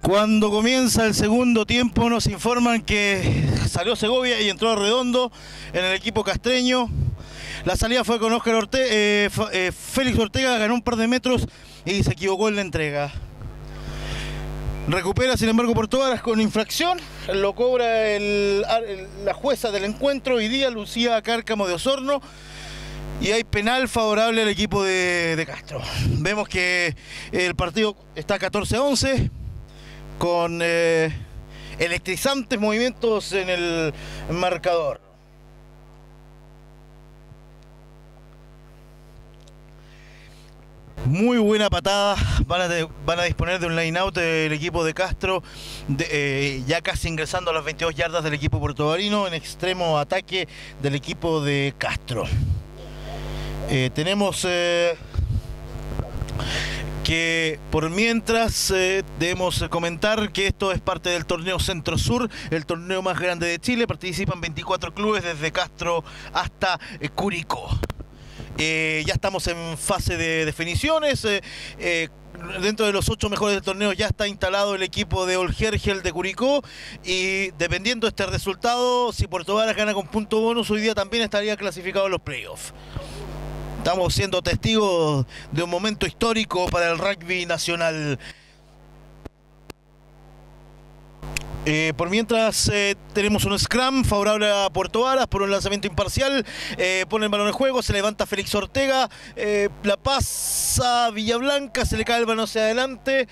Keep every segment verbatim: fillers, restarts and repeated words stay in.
Cuando comienza el segundo tiempo nos informan que salió Segovia y entró Redondo en el equipo castreño. La salida fue con Óscar Ortega, eh, eh, Félix Ortega ganó un par de metros y se equivocó en la entrega. Recupera sin embargo Puerto Varas con infracción, lo cobra el, el, la jueza del encuentro hoy día, Lucía Cárcamo de Osorno, y hay penal favorable al equipo de, de Castro. Vemos que el partido está catorce a once, con eh, electrizantes movimientos en el marcador. Muy buena patada, van a, de, van a disponer de un line out del equipo de Castro, de, eh, ya casi ingresando a las veintidós yardas del equipo puertovarino, en extremo ataque del equipo de Castro. Eh, tenemos eh, que por mientras eh, debemos comentar que esto es parte del torneo Centro Sur, el torneo más grande de Chile. Participan veinticuatro clubes desde Castro hasta eh, Curicó. Eh, ya estamos en fase de definiciones. Eh, eh, dentro de los ocho mejores del torneo ya está instalado el equipo de Olgergel de Curicó, y dependiendo de este resultado, si Puerto Varas gana con punto bonus, hoy día también estaría clasificado en los playoffs. Estamos siendo testigos de un momento histórico para el rugby nacional. Eh, por mientras eh, tenemos un scrum favorable a Puerto Varas por un lanzamiento imparcial, eh, pone el balón en juego, se levanta Félix Ortega, eh, la pasa Villablanca, se le cae el balón hacia adelante,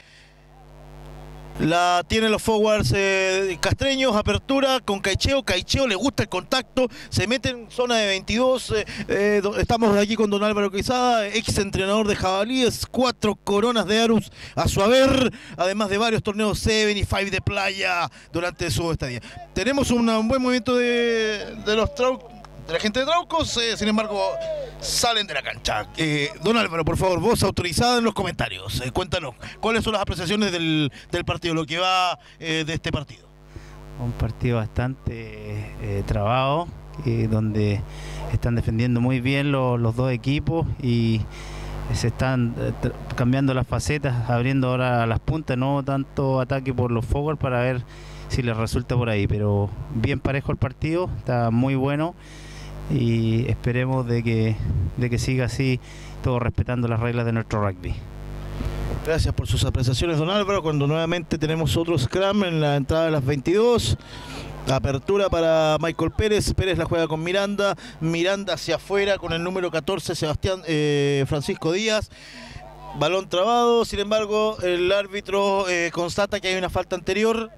la tienen los forwards eh, castreños, apertura con Caicheo, Caicheo le gusta el contacto, se mete en zona de veintidós, eh, eh, estamos aquí con don Álvaro Quesada, ex entrenador de jabalíes, cuatro coronas de Arus a su haber, además de varios torneos siete y cinco de playa durante su estadía. Tenemos una, un buen movimiento de, de los Traucos, de la gente de Traucos, eh, sin embargo salen de la cancha. Eh, don Álvaro, por favor, voz autorizada en los comentarios. Eh, cuéntanos, ¿cuáles son las apreciaciones del, del partido, lo que va eh, de este partido? Un partido bastante eh, trabado, eh, donde están defendiendo muy bien lo, los dos equipos y se están eh, cambiando las facetas, abriendo ahora las puntas, no tanto ataque por los forward para ver si les resulta por ahí, pero bien parejo el partido, está muy bueno. Y esperemos de que, de que siga así, todo respetando las reglas de nuestro rugby. Gracias por sus apreciaciones, don Álvaro. Cuando nuevamente tenemos otro scrum en la entrada de las veintidós, apertura para Michael Pérez, Pérez la juega con Miranda, Miranda hacia afuera con el número catorce, Sebastián eh, Francisco Díaz, balón trabado, sin embargo el árbitro eh, constata que hay una falta anterior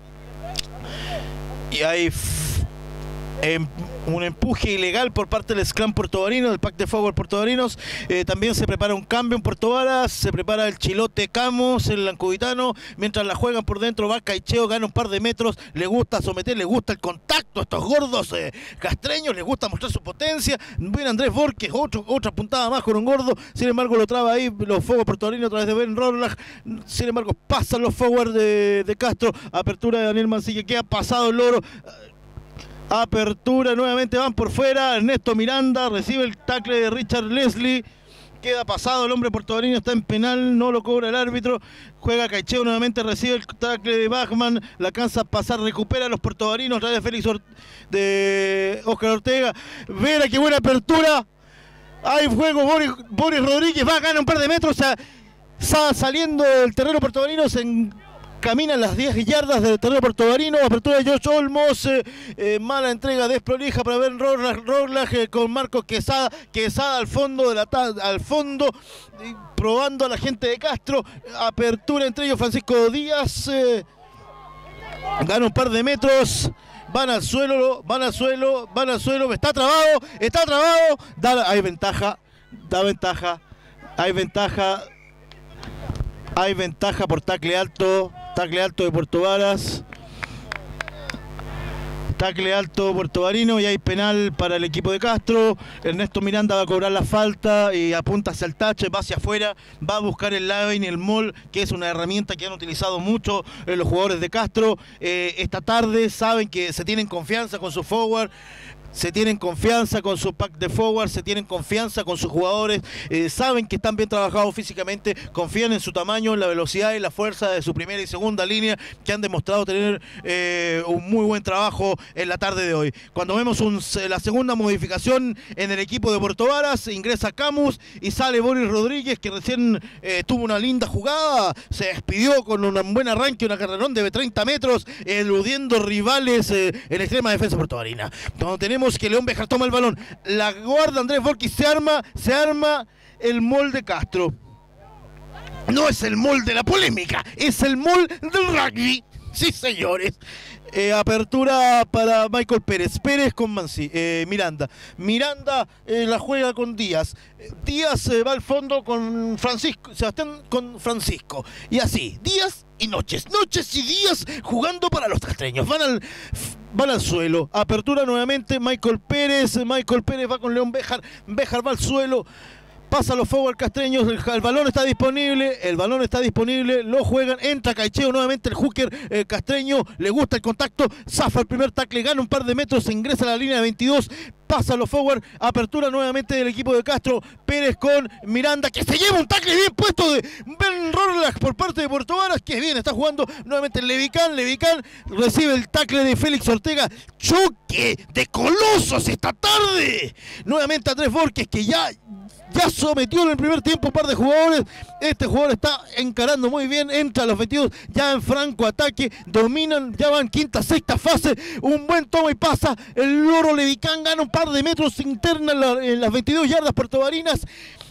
y hay Eh, un empuje ilegal por parte del scrum puertovarino, del pack de forward puertovarinos. Eh, también se prepara un cambio en Puerto Varas, se prepara el Chilote Camos, el lancuditano, mientras la juegan por dentro, va Caicheo, gana un par de metros, le gusta someter, le gusta el contacto a estos gordos eh, castreños, les gusta mostrar su potencia. Viene Andrés Borges, otro, otra puntada más con un gordo, sin embargo lo traba ahí los forward puertovarinos a través de Ben Rorlach, sin embargo pasan los forward de, de Castro, apertura de Daniel Mancilla, queda pasado el loro. Apertura, nuevamente van por fuera, Ernesto Miranda recibe el tackle de Richard Leslie, queda pasado el hombre puertovarino, está en penal, no lo cobra el árbitro, juega Caicheo, nuevamente recibe el tackle de Bachman, la alcanza a pasar, recupera a los puertovarinos, trae de Félix Or de Óscar Ortega, Vera, qué buena apertura, hay juego, Boris, Boris Rodríguez va a ganar un par de metros, está saliendo del terreno puertovarino, se en caminan las diez yardas del terreno puertovarino, apertura de George Olmos, eh, eh, mala entrega desprolija para Ben Rorlach eh, con Marcos Quesada, Quesada al fondo, de la al fondo eh, probando a la gente de Castro, apertura entre ellos Francisco Díaz, eh, gana un par de metros, van al suelo, van al suelo, van al suelo, está trabado, está trabado, da, hay ventaja, da ventaja, hay ventaja, hay ventaja por tackle alto. Tacle alto de Puerto Varas, tacle alto puertovarino, y hay penal para el equipo de Castro. Ernesto Miranda va a cobrar la falta y apunta hacia el touch, va hacia afuera, va a buscar el line, el maul, que es una herramienta que han utilizado mucho eh, los jugadores de Castro. Eh, esta tarde saben que se tienen confianza con su forward. se tienen confianza con su pack de forward, se tienen confianza con sus jugadores, eh, saben que están bien trabajados físicamente, confían en su tamaño, en la velocidad y la fuerza de su primera y segunda línea, que han demostrado tener eh, un muy buen trabajo en la tarde de hoy. Cuando vemos un, la segunda modificación en el equipo de Puerto Varas, ingresa Camus y sale Boris Rodríguez, que recién eh, tuvo una linda jugada, se despidió con un buen arranque, una carrerón de treinta metros, eludiendo rivales eh, en extrema defensa puertovarina. Cuando tenemos que León Béjar toma el balón, la guarda Andrés Volki, se arma, se arma el molde Castro. No es el molde de la polémica, es el molde del rugby. Sí, señores. Eh, apertura para Michael Pérez. Pérez con Mansi, eh, Miranda. Miranda eh, la juega con Díaz. Díaz eh, va al fondo con Francisco. Sebastián con Francisco. Y así, Díaz y Noches. Noches y Díaz jugando para los castreños. Van al, van al suelo. Apertura nuevamente Michael Pérez. Michael Pérez va con León Béjar. Béjar va al suelo. Pasa los forward castreños, el, el balón está disponible, el balón está disponible, lo juegan, entra Caicheo nuevamente, el hooker eh, castreño, le gusta el contacto, zafa el primer tackle, gana un par de metros, se ingresa a la línea de veintidós, pasa los forward, apertura nuevamente del equipo de Castro, Pérez con Miranda, que se lleva un tackle bien puesto de Ben Rorlach por parte de Puerto Varas, que bien, está jugando nuevamente Levicán, Levicán recibe el tackle de Félix Ortega, choque de colosos esta tarde, nuevamente Andrés Borges, que ya... Ya sometió en el primer tiempo un par de jugadores. Este jugador está encarando muy bien. Entra a los veintidós ya en franco ataque. Dominan, ya van quinta, sexta fase. Un buen toma y pasa. El Loro Levicán gana un par de metros interna en, la, en las veintidós yardas puertovarinas.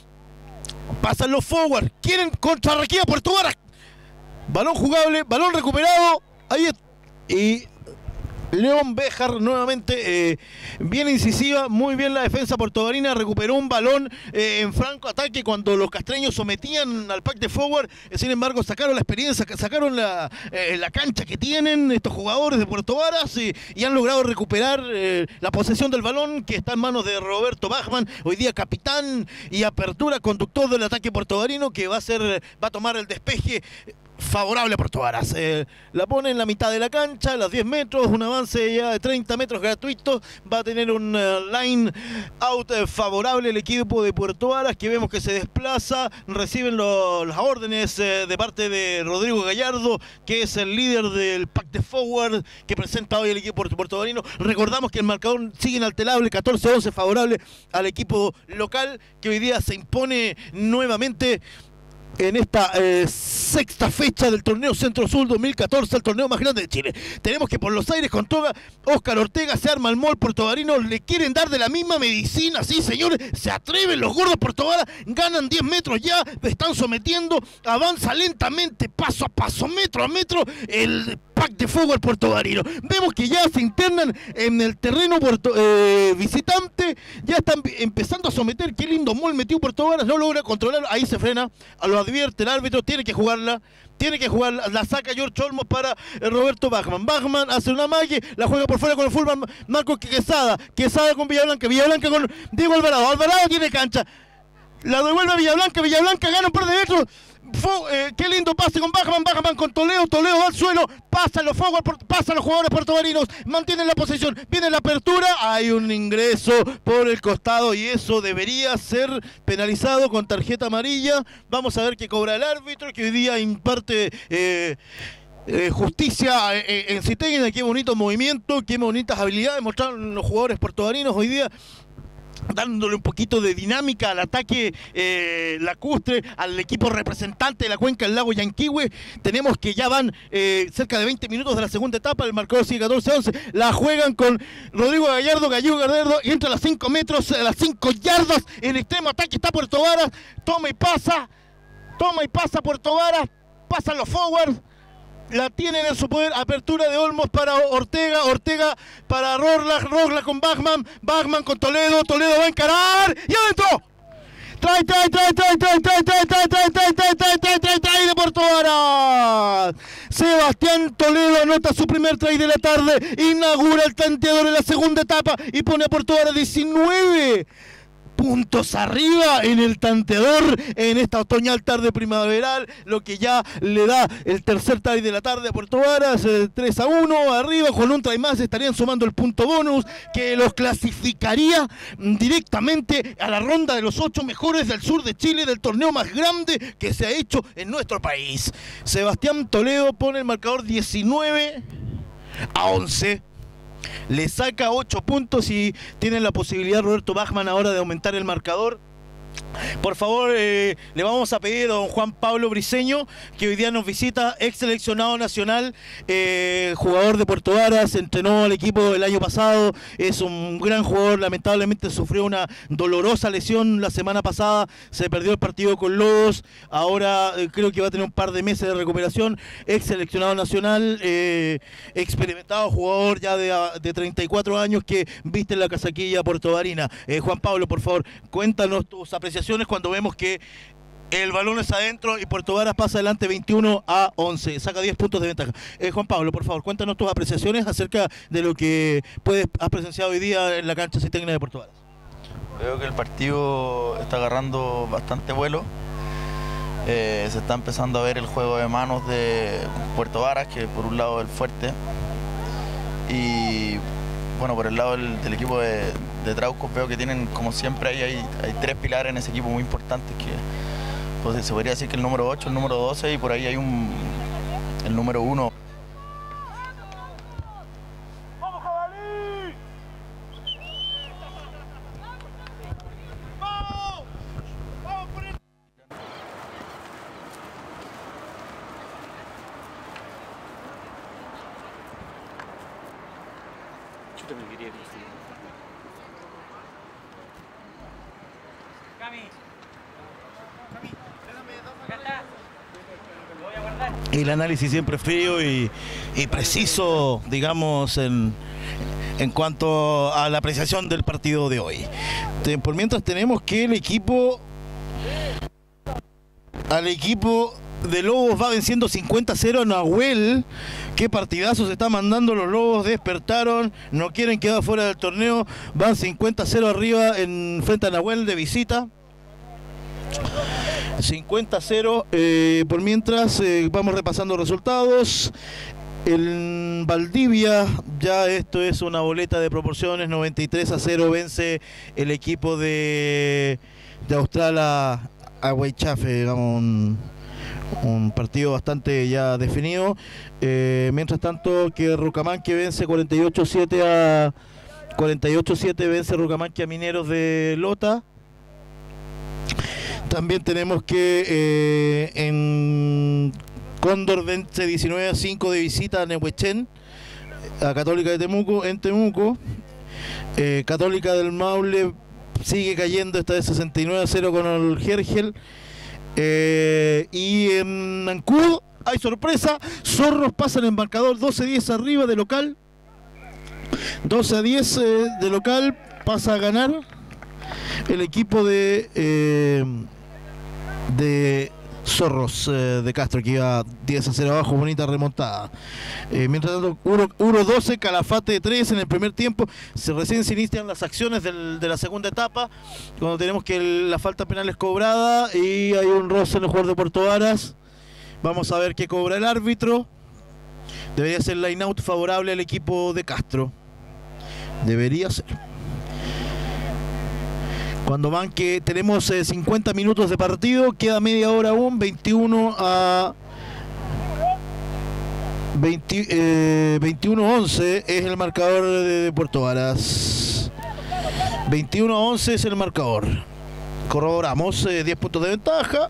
Pasan los forward. Quieren contrarrequía Puerto Varas. Balón jugable, balón recuperado. Ahí está. Y... León Béjar nuevamente eh, bien incisiva, muy bien la defensa puertovarina, recuperó un balón eh, en franco ataque cuando los castreños sometían al pack de forward, eh, sin embargo sacaron la experiencia, sacaron la, eh, la cancha que tienen estos jugadores de Puerto Varas y, y han logrado recuperar eh, la posesión del balón que está en manos de Roberto Bachmann, hoy día capitán y apertura, conductor del ataque puertovarino, que va a ser, va a tomar el despeje favorable a Puerto Varas. Eh, la pone en la mitad de la cancha, a los diez metros, un avance ya de treinta metros gratuito, va a tener un uh, line out eh, favorable el equipo de Puerto Varas, que vemos que se desplaza, reciben lo, las órdenes eh, de parte de Rodrigo Gallardo, que es el líder del pack de forward que presenta hoy el equipo puertovarino. Recordamos que el marcador sigue inalterable, catorce a once favorable al equipo local, que hoy día se impone nuevamente en esta eh, sexta fecha del torneo Centro-Sur dos mil catorce, el torneo más grande de Chile. Tenemos que por los aires con toga, Óscar Ortega se arma el mall puertovarino, le quieren dar de la misma medicina, sí señores, se atreven los gordos Puerto Varas, ganan diez metros ya, están sometiendo, avanza lentamente, paso a paso, metro a metro, el pack de fuego al puertovarino. Vemos que ya se internan en el terreno puerto, eh, visitante, ya están empezando a someter, qué lindo mall metió Puerto Varas, no logra controlar, ahí se frena, lo advierte el árbitro, tiene que jugarla, tiene que jugarla, la saca George Olmos para eh, Roberto Bachmann. Bachmann hace una magia, la juega por fuera con el fullback Marcos Quesada, Quesada con Villablanca, Villablanca con Diego Alvarado, Alvarado tiene cancha, la devuelve a Villablanca, Villablanca gana un par de metros. Fue, eh, qué lindo pase con Bachmann, Bachmann con Toledo, Toledo va al suelo, pasan los forward, pasan los jugadores puertovarinos, mantienen la posición, viene la apertura, hay un ingreso por el costado y eso debería ser penalizado con tarjeta amarilla. Vamos a ver qué cobra el árbitro, que hoy día imparte eh, eh, justicia eh, en Citegui. Qué bonito movimiento, qué bonitas habilidades mostraron los jugadores puertovarinos hoy día, dándole un poquito de dinámica al ataque eh, lacustre, al equipo representante de la cuenca del lago Yanquihue. Tenemos que ya van eh, cerca de veinte minutos de la segunda etapa, el marcador sigue catorce a once, la juegan con Rodrigo Gallardo, Gallego Gallardo, y entra a las cinco metros, a las cinco yardas, en extremo ataque está Puerto Varas, toma y pasa, toma y pasa Puerto Varas, pasan los forwards, la tienen en su poder, apertura de Olmos para Ortega, Ortega para Rorlach, Rorlach con Bachmann, Bachmann con Toledo, Toledo va a encarar y adentro. Trae, trae, trae, trae, trae, trae, trae, trae, trae, trae, trae, trae, trae, trae, trae de Puerto Varas. Sebastián Toledo anota su primer try de la tarde, inaugura el tanteador en la segunda etapa y pone a Puerto Varas diecinueve. puntos arriba en el tanteador en esta otoñal tarde primaveral, lo que ya le da el tercer tie de la tarde a Puerto Varas, eh, tres a uno arriba. Con un try más estarían sumando el punto bonus que los clasificaría directamente a la ronda de los ocho mejores del sur de Chile, del torneo más grande que se ha hecho en nuestro país. Sebastián Toledo pone el marcador diecinueve a once. Le saca ocho puntos y tiene la posibilidad Roberto Bachmann ahora de aumentar el marcador. Por favor, eh, le vamos a pedir a don Juan Pablo Briceño, que hoy día nos visita, ex seleccionado nacional, eh, jugador de Puerto Varas, entrenó al equipo el año pasado, es un gran jugador, lamentablemente sufrió una dolorosa lesión la semana pasada, se perdió el partido con Lobos, ahora eh, creo que va a tener un par de meses de recuperación, ex seleccionado nacional, eh, experimentado jugador ya de, de treinta y cuatro años que viste en la casaquilla puertovarina. Eh, Juan Pablo, por favor, cuéntanos tus apreciaciones cuando vemos que el balón es adentro y Puerto Varas pasa adelante veintiuno a once, saca diez puntos de ventaja. Eh, Juan Pablo, por favor, cuéntanos tus apreciaciones acerca de lo que puedes, has presenciado hoy día en la cancha Cisterna de Puerto Varas. Veo que el partido está agarrando bastante vuelo. Eh, se está empezando a ver el juego de manos de Puerto Varas, que por un lado es el fuerte, y bueno, por el lado del, del equipo de, de Trauco veo que tienen, como siempre, ahí hay, hay tres pilares en ese equipo muy importantes, que pues, se podría decir que el número ocho, el número doce y por ahí hay un el número uno. El análisis siempre frío y, y preciso, digamos, en, en cuanto a la apreciación del partido de hoy. Te, por mientras tenemos que el equipo, al equipo de Lobos va venciendo cincuenta a cero a Nahuel. Qué partidazo se está mandando, los Lobos despertaron, no quieren quedar fuera del torneo, van cincuenta a cero arriba en frente a Nahuel de visita. cincuenta a cero, eh, por mientras eh, vamos repasando resultados. En Valdivia, ya esto es una boleta de proporciones, noventa y tres a cero vence el equipo de, de Austral a, a Huaychafe, digamos, un, un partido bastante ya definido. Eh, mientras tanto que Rucamanque vence cuarenta y ocho a siete a cuarenta y ocho a siete vence Rucamanque a Mineros de Lota. También tenemos que eh, en Cóndor vence diecinueve a cinco de visita a Nehuechén, a Católica de Temuco, en Temuco. Eh, Católica del Maule sigue cayendo, esta de sesenta y nueve a cero con el Gergel. Eh, y en Nancud hay sorpresa, Zorros pasan en marcador doce a diez arriba de local. doce a diez eh, de local, pasa a ganar el equipo de... Eh, de Zorros eh, de Castro, que iba diez a cero abajo, bonita remontada. Eh, mientras tanto, uno doce, Calafate tres en el primer tiempo. Se, recién se inician las acciones del, de la segunda etapa, cuando tenemos que el, la falta penal es cobrada y hay un roce en el jugador de Puerto Varas. Vamos a ver qué cobra el árbitro. Debería ser line out favorable al equipo de Castro. Debería ser. Cuando van que tenemos eh, cincuenta minutos de partido, queda media hora aún, veintiuno a veinte, eh, veintiuno a once es el marcador de, de Puerto Varas. veintiuno a once es el marcador. Corroboramos, eh, diez puntos de ventaja.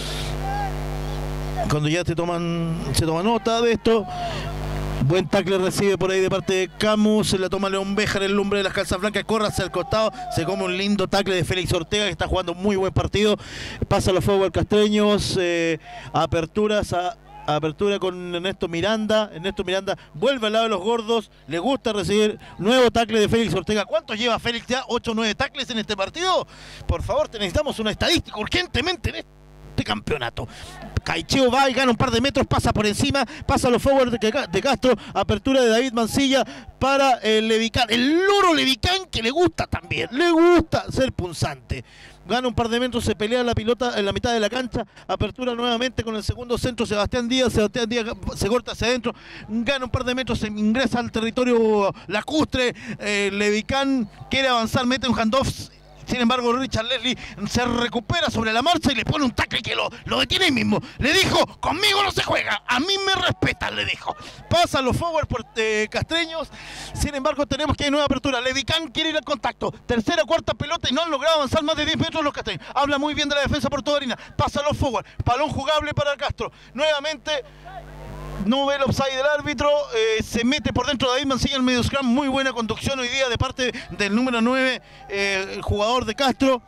Cuando ya te toman, se toma nota de esto. Buen tackle recibe por ahí de parte de Camus, se la toma León Béjar en el lumbre de las calzas blancas, corre hacia el costado, se come un lindo tackle de Félix Ortega, que está jugando un muy buen partido, pasa los fuegos al Castreños, eh, aperturas a, apertura con Ernesto Miranda, Ernesto Miranda vuelve al lado de los gordos, le gusta recibir, nuevo tackle de Félix Ortega. ¿Cuántos lleva Félix ya? ¿ocho o nueve tackles en este partido? Por favor, te necesitamos una estadística urgentemente en este campeonato. Caicheo va y gana un par de metros, pasa por encima, pasa a los forward de, de Castro, apertura de David Mancilla para el Levicán, el loro Levicán que le gusta también, le gusta ser punzante. Gana un par de metros, se pelea la pelota en la mitad de la cancha, apertura nuevamente con el segundo centro, Sebastián Díaz, Sebastián Díaz se corta hacia adentro, gana un par de metros, se ingresa al territorio lacustre, eh, Levicán quiere avanzar, mete un handoff. Sin embargo, Richard Leslie se recupera sobre la marcha y le pone un tackle que lo, lo detiene ahí mismo. Le dijo, conmigo no se juega, a mí me respetan, le dijo. Pasan los forward por eh, castreños. Sin embargo, tenemos que hay nueva apertura. Levicán quiere ir al contacto. Tercera, cuarta pelota y no han logrado avanzar más de diez metros los castreños. Habla muy bien de la defensa portobarina. Pasa los forward. Balón jugable para Castro. Nuevamente... no ve el offside del árbitro, eh, se mete por dentro David Mancilla en medio scrum, muy buena conducción hoy día de parte del número nueve, eh, el jugador de Castro.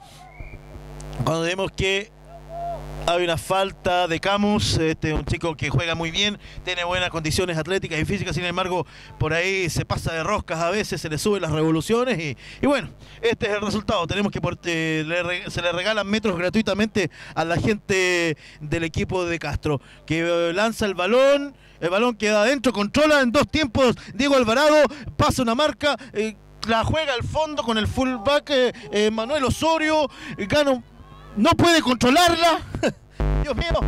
Cuando vemos que hay una falta de Camus, este un chico que juega muy bien, tiene buenas condiciones atléticas y físicas, sin embargo por ahí se pasa de roscas a veces, se le suben las revoluciones y, y bueno, este es el resultado. Tenemos que por, eh, le, se le regalan metros gratuitamente a la gente del equipo de Castro, que eh, lanza el balón, el balón queda adentro, controla en dos tiempos Diego Alvarado, pasa una marca, eh, la juega al fondo con el fullback eh, eh, Manuel Osorio, eh, gana, no puede controlarla. Dios mío,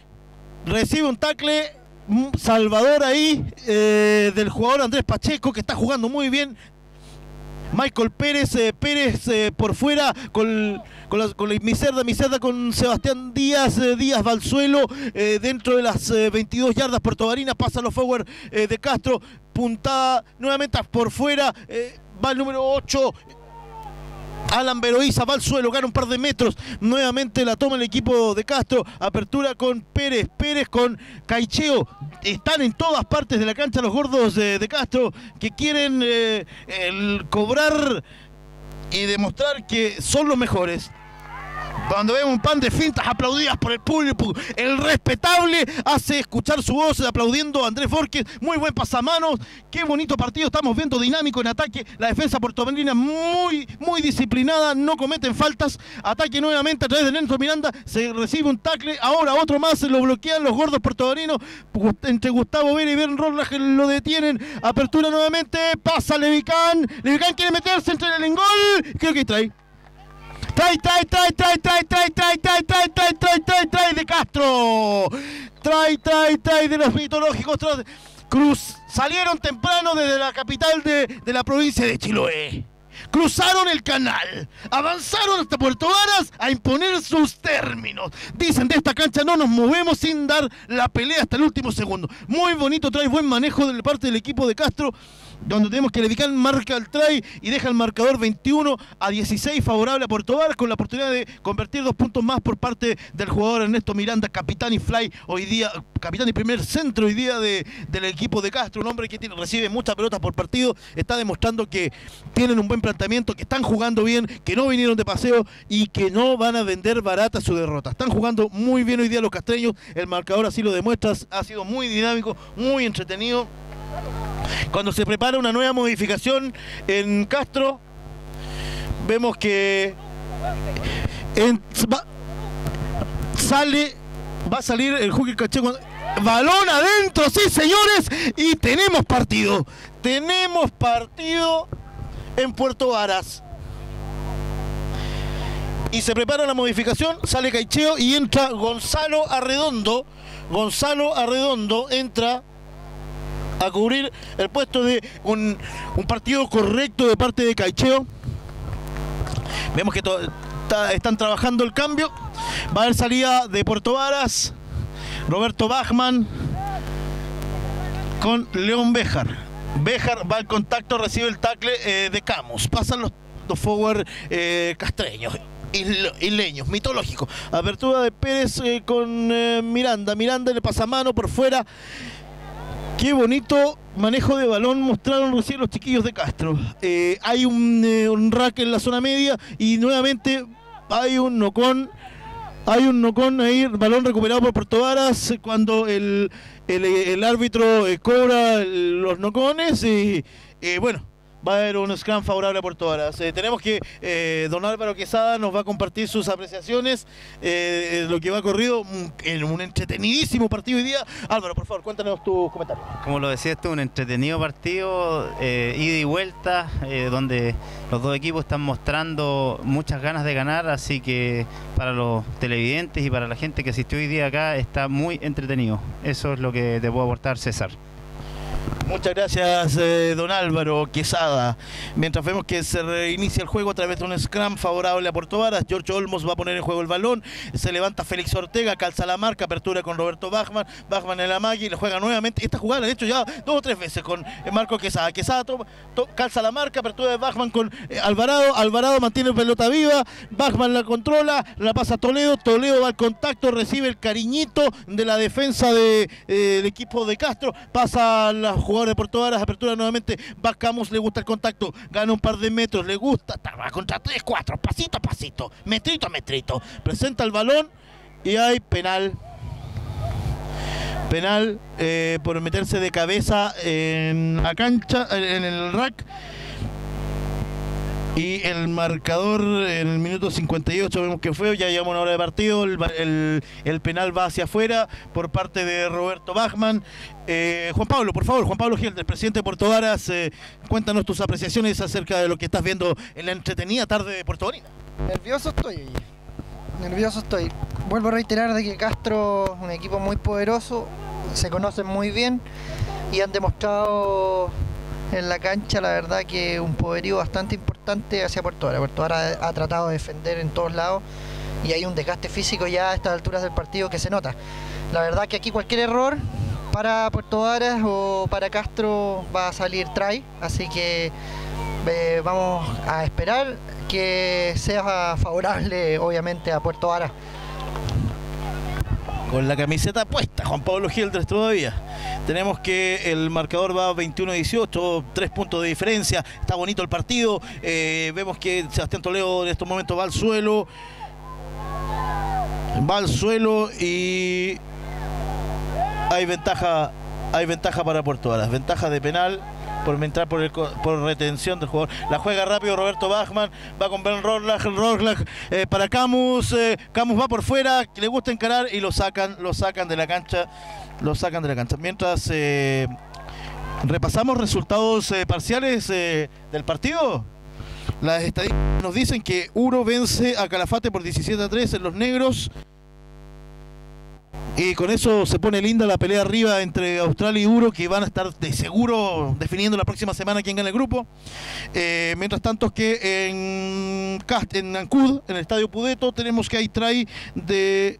recibe un tackle salvador ahí eh, del jugador Andrés Pacheco, que está jugando muy bien. Michael Pérez, eh, Pérez eh, por fuera con, con, la, con la Miserda, Miserda con Sebastián Díaz, eh, Díaz va al suelo, eh, dentro de las eh, veintidós yardas portobarinas, pasa los forward eh, de Castro, puntada nuevamente por fuera, eh, va el número ocho, Alan Beroiza, va al suelo, gana un par de metros, nuevamente la toma el equipo de Castro, apertura con Pérez, Pérez con Caicheo, están en todas partes de la cancha los gordos de, de Castro, que quieren eh, el cobrar y demostrar que son los mejores. Cuando vemos un pan de fintas aplaudidas por el público, el respetable hace escuchar su voz aplaudiendo a Andrés Borges. Muy buen pasamanos, qué bonito partido estamos viendo, dinámico en ataque. La defensa portobarina muy, muy disciplinada, no cometen faltas. Ataque nuevamente a través de Nelson Miranda, se recibe un tackle, ahora otro más, se lo bloquean los gordos portobarinos. Entre Gustavo Vera y Ben Rollach lo detienen. Apertura nuevamente, pasa Levicán. Levicán quiere meterse entre el gol, creo que trae. Trae, trae, trae, trae, trae, trae, trae, trae, trae, trae, trae, trae, trae de Castro. Trae, trae, trae de los mitológicos. Cruz, salieron temprano desde la capital de, de la provincia de Chiloé. Cruzaron el canal, avanzaron hasta Puerto Varas a imponer sus términos. Dicen, de esta cancha no nos movemos sin dar la pelea hasta el último segundo. Muy bonito, trae buen manejo de parte del equipo de Castro, donde tenemos que Levicán marca el try y deja el marcador veintiuno a dieciséis favorable a Puerto Varas, con la oportunidad de convertir dos puntos más por parte del jugador Ernesto Miranda, capitán y fly hoy día, capitán y primer centro hoy día de, del equipo de Castro, un hombre que tiene, recibe muchas pelotas por partido, está demostrando que tienen un buen planteamiento, que están jugando bien, que no vinieron de paseo y que no van a vender barata su derrota. Están jugando muy bien hoy día los castreños, el marcador así lo demuestra, ha sido muy dinámico, muy entretenido. Cuando se prepara una nueva modificación en Castro, vemos que en, va, sale, va a salir el Hooker Cacheco, balón adentro, sí señores, y tenemos partido, tenemos partido en Puerto Varas. Y se prepara la modificación, sale Caicheo y entra Gonzalo Arredondo, Gonzalo Arredondo entra a cubrir el puesto de un, un partido correcto de parte de Caicheo. Vemos que está, están trabajando el cambio. Va a haber salida de Puerto Varas, Roberto Bachmann con León Béjar. Béjar va al contacto, recibe el tackle eh, de Camus. Pasan los, los forward eh, castreños, isleños, mitológicos. Apertura de Pérez eh, con eh, Miranda. Miranda le pasa mano por fuera. Qué bonito manejo de balón mostraron recién los chiquillos de Castro. Eh, hay un, eh, un rack en la zona media y nuevamente hay un nocón. Hay un nocón ahí, balón recuperado por Puerto Varas cuando el, el, el árbitro eh, cobra los nocones y eh, bueno, va a haber un scrum favorable a Puerto Varas. Eh, tenemos que eh, don Álvaro Quesada nos va a compartir sus apreciaciones, eh, lo que va corrido en un entretenidísimo partido hoy día. Álvaro, por favor, cuéntanos tus comentarios. Como lo decía, esto es un entretenido partido, eh, ida y vuelta, eh, donde los dos equipos están mostrando muchas ganas de ganar, así que para los televidentes y para la gente que asistió hoy día acá está muy entretenido. Eso es lo que te puedo aportar, César. Muchas gracias, eh, don Álvaro Quesada. Mientras vemos que se reinicia el juego a través de un scrum favorable a Puerto Varas, George Olmos va a poner en juego el balón, se levanta Félix Ortega, calza la marca, apertura con Roberto Bachmann, Bachmann en la malla y le juega nuevamente. Esta jugada la han hecho ya dos o tres veces con Marco Quesada. Quesada toma, to, calza la marca, apertura de Bachmann con eh, Alvarado, Alvarado mantiene pelota viva, Bachmann la controla, la pasa a Toledo, Toledo va al contacto, recibe el cariñito de la defensa del de, eh, equipo de Castro, pasa a la jugador de Puerto Varas, apertura nuevamente, Bacamos, le gusta el contacto, gana un par de metros, le gusta, va contra tres, cuatro, pasito a pasito, metrito a metrito, presenta el balón y hay penal. Penal eh, por meterse de cabeza en la cancha, en el rack. Y el marcador en el minuto cincuenta y ocho vemos que fue, ya llevamos una hora de partido, el, el, el penal va hacia afuera por parte de Roberto Bachmann. Eh, Juan Pablo, por favor, Juan Pablo Gil, el presidente de Puerto Varas, eh, cuéntanos tus apreciaciones acerca de lo que estás viendo en la entretenida tarde de Puerto Varas. Nervioso estoy, nervioso estoy. Vuelvo a reiterar de que Castro es un equipo muy poderoso, se conocen muy bien y han demostrado en la cancha, la verdad, que un poderío bastante importante hacia Puerto Varas. Puerto Varas ha tratado de defender en todos lados y hay un desgaste físico ya a estas alturas del partido que se nota. La verdad que aquí cualquier error para Puerto Varas o para Castro va a salir try, así que eh, vamos a esperar que sea favorable, obviamente, a Puerto Varas. Con la camiseta puesta, Juan Pablo Gildres todavía. Tenemos que el marcador va veintiuno a dieciocho, tres puntos de diferencia. Está bonito el partido. Eh, vemos que Sebastián Toledo en estos momentos va al suelo. Va al suelo y hay ventaja, hay ventaja para Puerto Varas. Ventaja de penal por entrar por, el, por retención del jugador. La juega rápido Roberto Bachmann, va con Ben Rorlach, Rorlach eh, para Camus, eh, Camus va por fuera, le gusta encarar y lo sacan, lo sacan de la cancha, lo sacan de la cancha. Mientras eh, repasamos resultados eh, parciales eh, del partido, las estadísticas nos dicen que Uro vence a Calafate por diecisiete a tres en los negros. Y con eso se pone linda la pelea arriba entre Austral y Uro, que van a estar de seguro definiendo la próxima semana quién gana el grupo. Eh, mientras tanto que en, Cast en Ancud, en el Estadio Pudeto, tenemos que hay try de,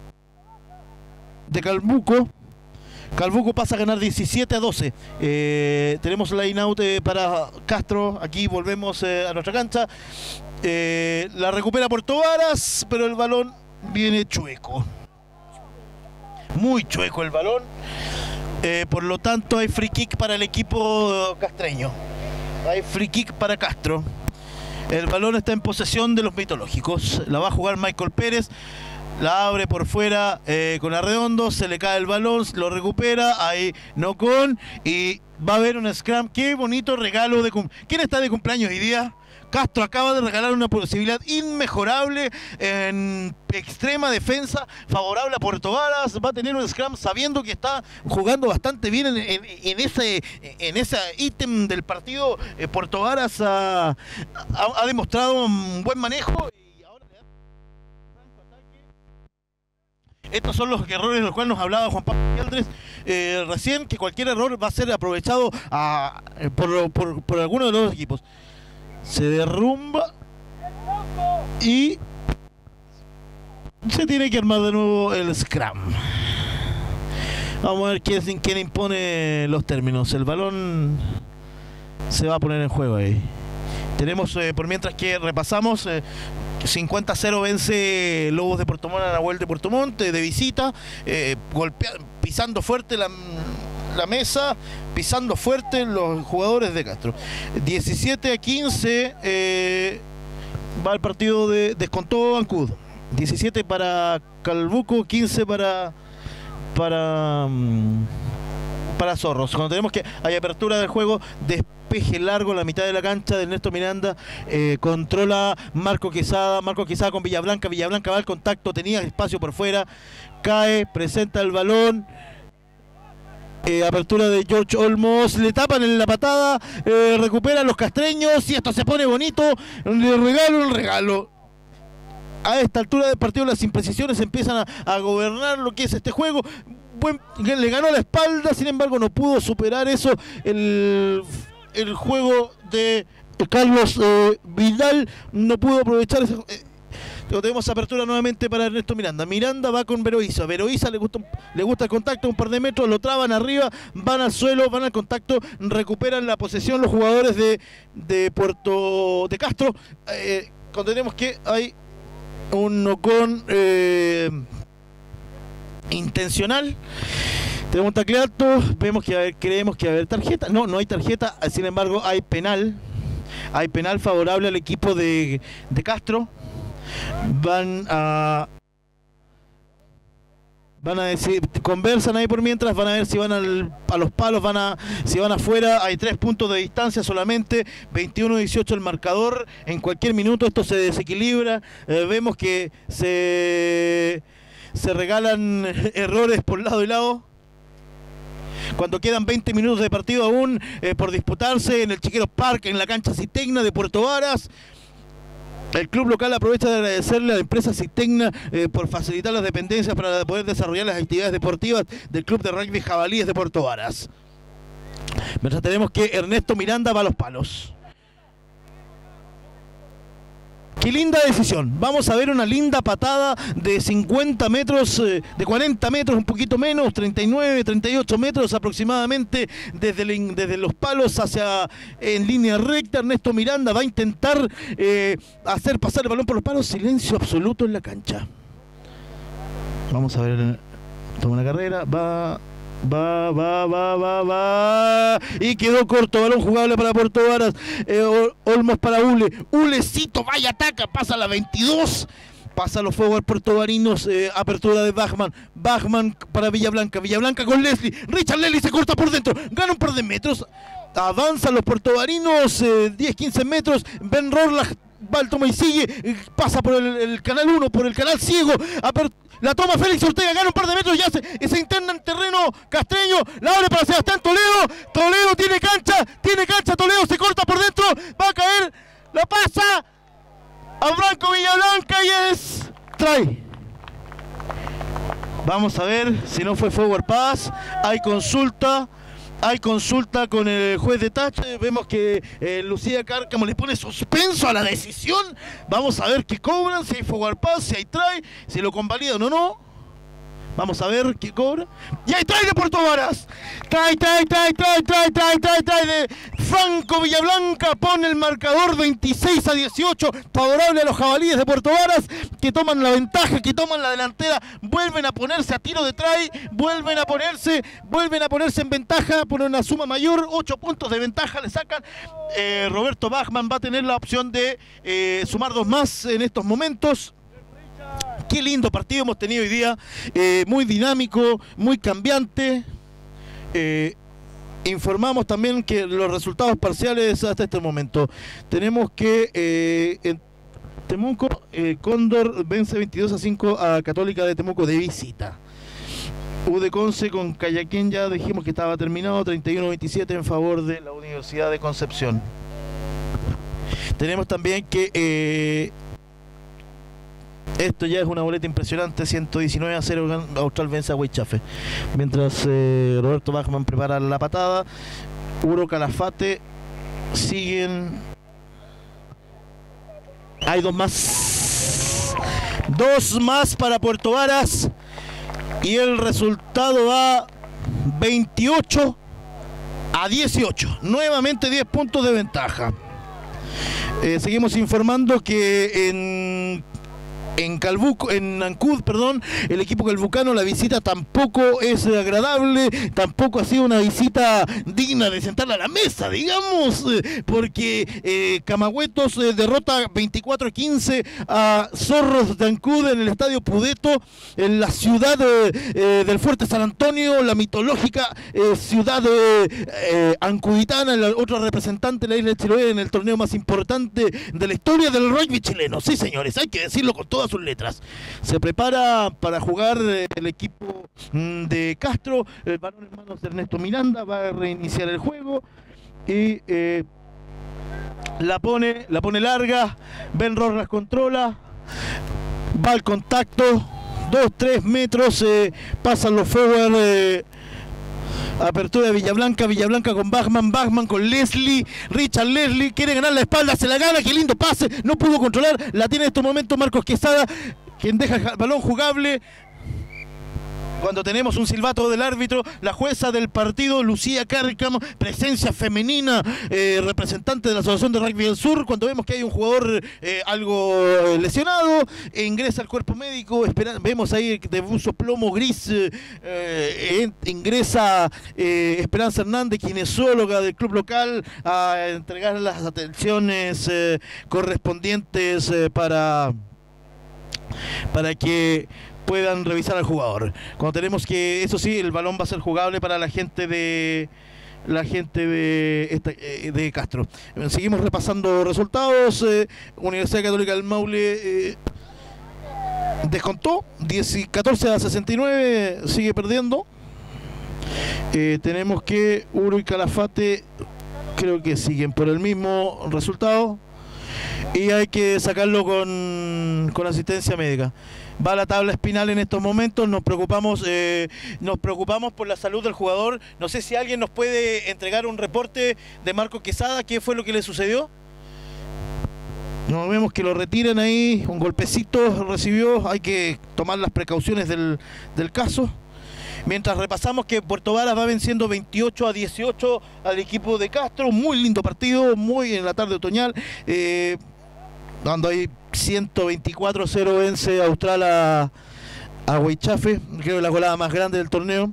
de Calbuco. Calbuco pasa a ganar diecisiete a doce. Eh, tenemos line out eh, para Castro. Aquí volvemos eh, a nuestra cancha. Eh, la recupera Puerto Varas, pero el balón viene chueco. Muy chueco el balón, eh, por lo tanto hay free kick para el equipo castreño, hay free kick para Castro. El balón está en posesión de los mitológicos, la va a jugar Michael Pérez, la abre por fuera eh, con Arredondo, se le cae el balón, lo recupera, ahí no con, y va a haber un scrum. Qué bonito regalo de cumpleaños. ¿Quién está de cumpleaños hoy día? Castro acaba de regalar una posibilidad inmejorable en extrema defensa, favorable a Puerto Varas. Va a tener un scrum sabiendo que está jugando bastante bien en, en, en ese en ese ítem del partido. Eh, Puerto Varas ha, ha, ha demostrado un buen manejo. Y ahora le da franco ataque. Estos son los errores de los cuales nos hablaba Juan Pablo Gildres eh, recién, que cualquier error va a ser aprovechado a, por, por, por alguno de los dos equipos. Se derrumba y se tiene que armar de nuevo el scrum. Vamos a ver quién, quién impone los términos. El balón se va a poner en juego ahí. Tenemos, eh, por mientras que repasamos, eh, cincuenta a cero vence Lobos de Puerto Montt a Nahuel de Puerto Montt de visita, eh, golpea, pisando fuerte la... la mesa, pisando fuerte los jugadores de Castro. diecisiete a quince eh, va el partido de descontó Ancud. diecisiete para Calbuco, quince para para para Zorros. Cuando tenemos que hay apertura del juego, despeje largo en la mitad de la cancha de Ernesto Miranda, eh, controla Marco Quesada, Marco Quesada con Villablanca, Villablanca va al contacto, tenía espacio por fuera, cae, presenta el balón. Eh, apertura de George Olmos, le tapan en la patada, eh, recuperan los castreños y esto se pone bonito, le regalo, el regalo. A esta altura del partido las imprecisiones empiezan a, a gobernar lo que es este juego. Buen, le ganó la espalda, sin embargo no pudo superar eso el, el juego de Carlos eh, Vidal, no pudo aprovechar eso. Eh, tenemos apertura nuevamente para Ernesto Miranda. Miranda va con Veroiza. Veroiza le gusta, le gusta el contacto, un par de metros, lo traban arriba, van al suelo, van al contacto, recuperan la posesión los jugadores de, de Puerto de Castro. Eh, cuando tenemos que hay un nocón eh, intencional. Tenemos un tacle alto, vemos que a creemos que va a haber tarjeta. No, no hay tarjeta, sin embargo hay penal. Hay penal favorable al equipo de, de Castro. Van a van a decir, conversan ahí por mientras, van a ver si van al, a los palos, van a si van afuera. Hay tres puntos de distancia solamente, veintiuno a dieciocho el marcador. En cualquier minuto esto se desequilibra. Eh, vemos que se se regalan errores por lado y lado. Cuando quedan veinte minutos de partido aún eh, por disputarse en el Chiqueros Park, en la cancha Citegna de Puerto Varas, el club local aprovecha de agradecerle a la empresa Citegna eh, por facilitar las dependencias para poder desarrollar las actividades deportivas del club de rugby Jabalíes de Puerto Varas. Mientras tenemos que Ernesto Miranda va a los palos. Qué linda decisión. Vamos a ver una linda patada de cincuenta metros, eh, de cuarenta metros, un poquito menos, treinta y nueve, treinta y ocho metros aproximadamente, desde, el, desde los palos hacia en línea recta. Ernesto Miranda va a intentar eh, hacer pasar el balón por los palos. Silencio absoluto en la cancha. Vamos a ver. Toma una carrera. Va... Va, va, va, va, va. Y quedó corto, balón jugable para Puerto Varas. Eh, Olmos para Ule. Ulecito, vaya, ataca, pasa a la veintidós. Pasa los fuegos puertovarinos, eh, apertura de Bachmann. Bachmann para Villablanca. Villablanca con Leslie. Richard Leslie se corta por dentro. Gana un par de metros. Avanzan los puertovarinos, eh, diez, quince metros. Ben Rorlach va al toma y sigue. Eh, pasa por el, el canal uno, por el canal ciego. Apertura. La toma Félix Ortega, gana un par de metros, ya se, se interna en terreno castreño, la abre para Sebastián Toledo, Toledo tiene cancha, tiene cancha, Toledo se corta por dentro, va a caer, la pasa a Franco Villablanca y es try. Vamos a ver si no fue forward pass, hay consulta. Hay consulta con el juez de touch. Vemos que eh, Lucía Cárcamo le pone suspenso a la decisión. Vamos a ver qué cobran, si hay forward pass, si hay try, si lo convalidan o no. Vamos a ver qué cobra. Y hay try de Puerto Varas. Try, try, try, try, try, try, try, try de Franco Villablanca. Pone el marcador veintiséis a dieciocho. Favorable a los Jabalíes de Puerto Varas, que toman la ventaja, que toman la delantera. Vuelven a ponerse a tiro de try. Vuelven a ponerse, vuelven a ponerse en ventaja por una suma mayor. ocho puntos de ventaja le sacan. Eh, Roberto Bachmann va a tener la opción de eh, sumar dos más en estos momentos. Qué lindo partido hemos tenido hoy día, eh, muy dinámico, muy cambiante. Eh, informamos también que los resultados parciales hasta este momento. Tenemos que eh, en Temuco, eh, Cóndor vence veintidós a cinco a Católica de Temuco de visita. U de Conce con Cayaquén ya dijimos que estaba terminado, treinta y uno a veintisiete en favor de la Universidad de Concepción. Tenemos también que... Eh, esto ya es una boleta impresionante, ciento diecinueve a cero, Austral vence a Huaychafe. Mientras eh, Roberto Bachmann prepara la patada, Uro Calafate siguen. Hay dos más. Dos más para Puerto Varas. Y el resultado va veintiocho a dieciocho. Nuevamente diez puntos de ventaja. Eh, seguimos informando que en En Calbuco, en Ancud, perdón, el equipo calbucano, la visita tampoco es agradable, tampoco ha sido una visita digna de sentarla a la mesa, digamos, porque eh, Camagüetos eh, derrota veinticuatro a quince a Zorros de Ancud en el estadio Pudeto, en la ciudad eh, eh, del Fuerte San Antonio, la mitológica eh, ciudad eh, eh, ancuditana, la otra representante de la isla de Chiloé en el torneo más importante de la historia del rugby chileno. Sí, señores, hay que decirlo con todas sus letras. Se prepara para jugar el equipo de Castro, el balón en manos de Ernesto Miranda, va a reiniciar el juego y eh, la pone, la pone larga, Ben Rorras controla, va al contacto, dos, tres metros, eh, pasan los forward, eh, apertura de Villablanca, Villablanca con Bachman, Bachman con Leslie, Richard Leslie, quiere ganar la espalda, se la gana, qué lindo pase, no pudo controlar, la tiene en estos momentos Marcos Quesada, quien deja el balón jugable. Cuando tenemos un silbato del árbitro, la jueza del partido, Lucía Cárcamo, presencia femenina, eh, representante de la Asociación de Rugby del Sur, cuando vemos que hay un jugador eh, algo lesionado, e ingresa al cuerpo médico, espera, vemos ahí de buzo plomo gris, eh, eh, ingresa eh, Esperanza Hernández, kinesióloga del club local, a entregar las atenciones eh, correspondientes eh, para, para que puedan revisar al jugador. Cuando tenemos que, eso sí, el balón va a ser jugable para la gente de la gente de, esta, de Castro. Seguimos repasando resultados. eh, Universidad Católica del Maule eh, descontó catorce a sesenta y nueve, sigue perdiendo. Eh, tenemos que Uro y Calafate creo que siguen por el mismo resultado y hay que sacarlo con, con asistencia médica. Va a la tabla espinal en estos momentos, nos preocupamos, eh, nos preocupamos por la salud del jugador. No sé si alguien nos puede entregar un reporte de Marco Quesada, ¿qué fue lo que le sucedió? No vemos que lo retiran ahí, un golpecito recibió, hay que tomar las precauciones del, del caso. Mientras repasamos que Puerto Varas va venciendo veintiocho a dieciocho al equipo de Castro, muy lindo partido, muy en la tarde otoñal, eh, dando ahí ciento veinticuatro a cero vence Austral a, a Huaychafe, creo que la golada más grande del torneo.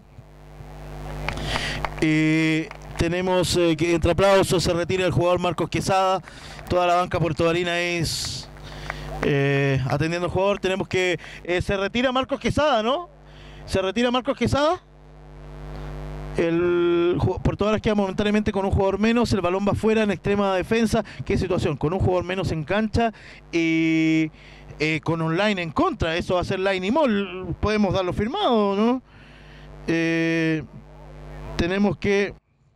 Eh, tenemos eh, que entre aplausos se retira el jugador Marcos Quesada, toda la banca puertovarina es eh, atendiendo al jugador. Tenemos que eh, se retira Marcos Quesada, ¿no? Se retira Marcos Quesada. El Puerto Varas queda momentáneamente con un jugador menos, el balón va fuera en extrema defensa. ¿Qué situación? Con un jugador menos en cancha y eh, con un line en contra. Eso va a ser line y mall. Podemos darlo firmado, ¿no? Eh, tenemos que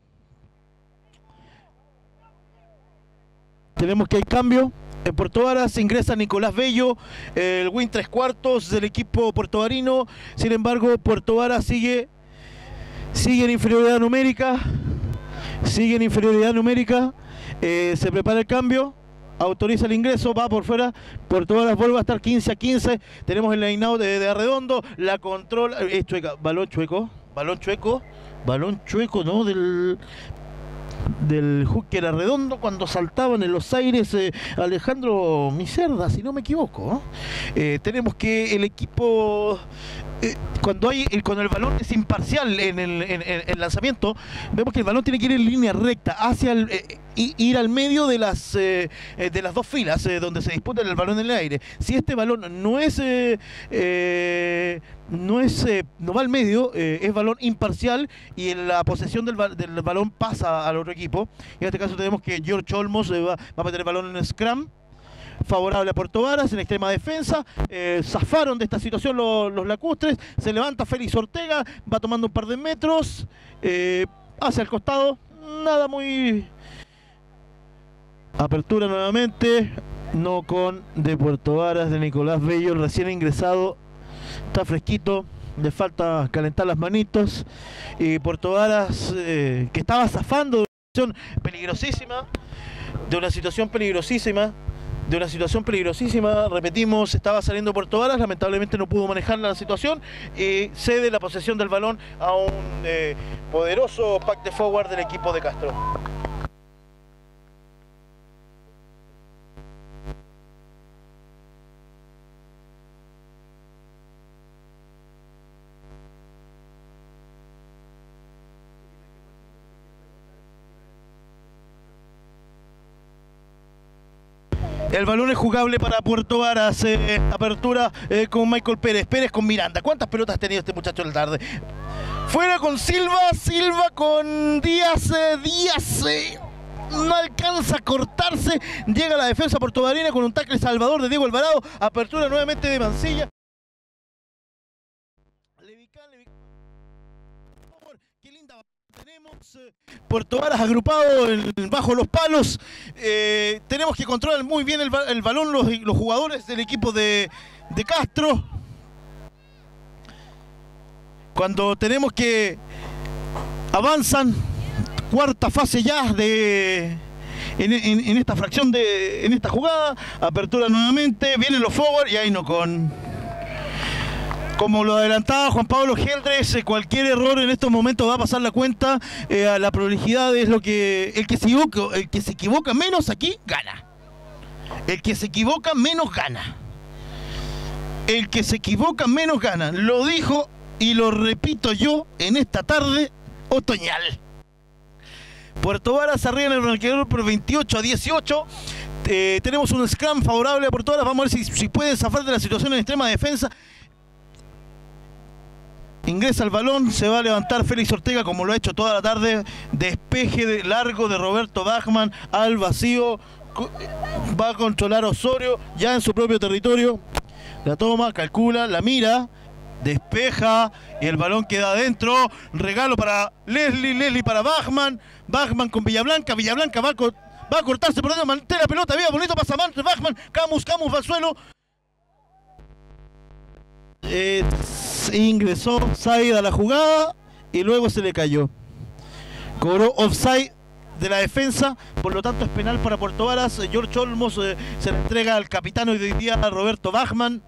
tenemos que hay cambio. En Puerto Varas ingresa Nicolás Bello, el win tres cuartos del equipo puertovarino. Sin embargo, Puerto Varas sigue sigue en inferioridad numérica. Sigue en inferioridad numérica. Eh, se prepara el cambio. Autoriza el ingreso, va por fuera. Puerto Varas vuelve a estar quince a quince. Tenemos el line-out de, de Arredondo. La controla. Es chueca. Balón chueco. Balón chueco. Balón chueco, ¿no? Del. del hooker Arredondo cuando saltaban en los aires eh, Alejandro Micerda, si no me equivoco. Eh, tenemos que el equipo eh, cuando hay cuando el balón es imparcial en el en, en, en lanzamiento, vemos que el balón tiene que ir en línea recta hacia el eh, ir al medio de las eh, de las dos filas eh, donde se disputa el balón en el aire. Si este balón no es eh, eh, no es eh, no va al medio, eh, es balón imparcial y en la posesión del, ba del balón pasa al otro equipo. En este caso tenemos que George Olmos eh, va, va a meter el balón en scrum favorable a Puerto Varas en extrema defensa. Eh, zafaron de esta situación los, los lacustres. Se levanta Félix Ortega, va tomando un par de metros eh, hacia el costado, nada muy. Apertura nuevamente, no con de Puerto Varas, de Nicolás Bello, recién ingresado, está fresquito, le falta calentar las manitos. Y Puerto Varas, eh, que estaba zafando de una situación peligrosísima, de una situación peligrosísima, de una situación peligrosísima, repetimos, estaba saliendo Puerto Varas, lamentablemente no pudo manejar la situación y cede la posesión del balón a un eh, poderoso pack de forward del equipo de Castro. El balón es jugable para Puerto Varas. Eh, apertura eh, con Michael Pérez. Pérez con Miranda. ¿Cuántas pelotas ha tenido este muchacho en la tarde? Fuera con Silva. Silva con Díaz. Eh, Díaz eh, no alcanza a cortarse. Llega la defensa portovarina con un tackle salvador de Diego Alvarado. Apertura nuevamente de Mancilla. Levicán, Levicán. Qué linda. Tenemos eh, Puerto Varas agrupado en, bajo los palos. Eh, tenemos que controlar muy bien el, el balón los, los jugadores del equipo de, de Castro. Cuando tenemos que avanzan, cuarta fase ya de en, en, en esta fracción de en esta jugada. Apertura nuevamente, vienen los forward y ahí no con. Como lo adelantaba Juan Pablo Geldres, cualquier error en estos momentos va a pasar la cuenta. Eh, a la prolijidad es lo que el que se equivoca, el que se equivoca menos aquí gana. El que se equivoca menos gana. El que se equivoca menos gana. Lo dijo y lo repito yo en esta tarde otoñal. Puerto Varas arriba en el marcador por veintiocho a dieciocho. Eh, tenemos un scrum favorable a Puerto Varas. Vamos a ver si, si pueden zafar de la situación en extrema defensa. Ingresa el balón, se va a levantar Félix Ortega como lo ha hecho toda la tarde. Despeje de largo de Roberto Bachmann al vacío. Va a controlar Osorio ya en su propio territorio. La toma, calcula, la mira, despeja y el balón queda adentro. Regalo para Leslie, Leslie para Bachmann. Bachmann con Villablanca, Villablanca va a, co va a cortarse por dentro, mantén la pelota, viva bonito, pasa Mantre, Bachmann, Camus, Camus va al suelo. Eh, ingresó offside a la jugada y luego se le cayó. Cobró offside de la defensa, por lo tanto es penal para Puerto Varas. George Olmos eh, se le entrega al capitán hoy día, Roberto Bachmann,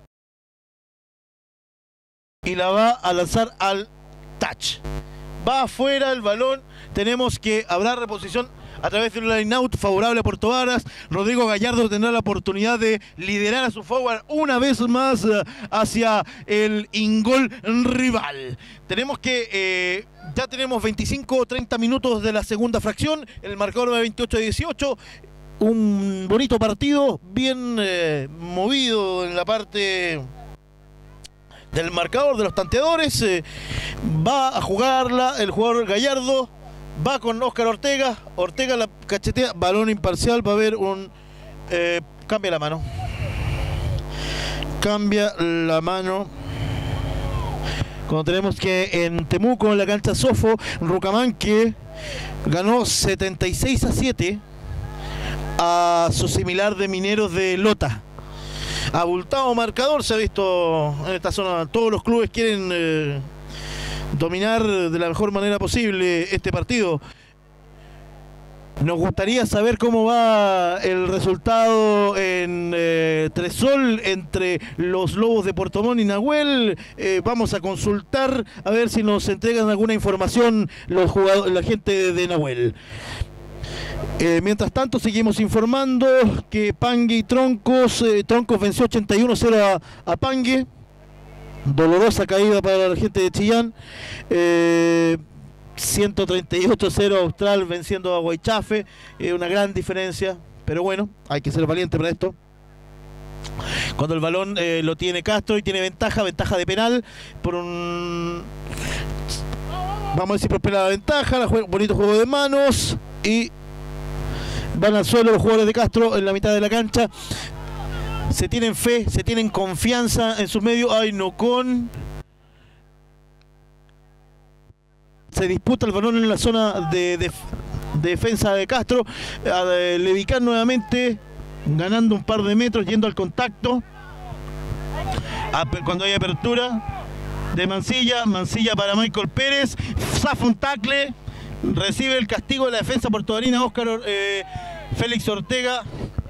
y la va a lanzar al touch. Va afuera el balón. Tenemos que habrá reposición a través de un line out favorable a Puerto Varas. Rodrigo Gallardo tendrá la oportunidad de liderar a su forward una vez más uh, hacia el ingol rival. Tenemos que eh, ya tenemos veinticinco o treinta minutos de la segunda fracción. El marcador de veintiocho a dieciocho. Un bonito partido, bien eh, movido en la parte del marcador de los tanteadores. Eh, va a jugarla el jugador Gallardo. Va con Óscar Ortega. Ortega la cachetea. Balón imparcial. Va a haber un... Eh, cambia la mano. Cambia la mano. Cuando tenemos que en Temuco, en la cancha Sofo, Rucamán que ganó setenta y seis a siete a su similar de Mineros de Lota. Abultado marcador se ha visto en esta zona. Todos los clubes quieren... Eh, dominar de la mejor manera posible este partido. Nos gustaría saber cómo va el resultado en eh, Tresol entre los Lobos de Puerto Montt y Nahuel. Eh, vamos a consultar a ver si nos entregan alguna información los jugadores, la gente de, de Nahuel. Eh, mientras tanto seguimos informando que Pangue y Troncos, eh, Troncos venció ochenta y uno a cero a, a Pangue. Dolorosa caída para la gente de Chillán. eh, ciento treinta y ocho a cero Austral venciendo a Guaychafe. Eh, una gran diferencia, pero bueno, hay que ser valiente para esto. Cuando el balón eh, lo tiene Castro y tiene ventaja, ventaja de penal por un... Vamos a ver si prospera la ventaja. La jue... bonito juego de manos y van al suelo los jugadores de Castro en la mitad de la cancha. Se tienen fe, se tienen confianza en sus medios. Ay, no con... Se disputa el balón en la zona de, de, de defensa de Castro. Eh, Levicán nuevamente ganando un par de metros, yendo al contacto. Cuando hay apertura de Mancilla, Mancilla para Michael Pérez. Zafa un tackle. Recibe el castigo de la defensa puertovarina Óscar eh, Félix Ortega.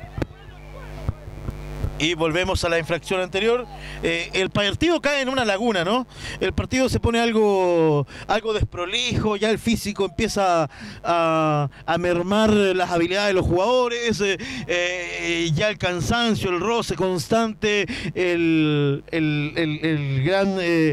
Y volvemos a la infracción anterior. Eh, el partido cae en una laguna, ¿no? El partido se pone algo, algo desprolijo, ya el físico empieza a, a mermar las habilidades de los jugadores, eh, eh, ya el cansancio, el roce constante, el, el, el, el gran... Eh,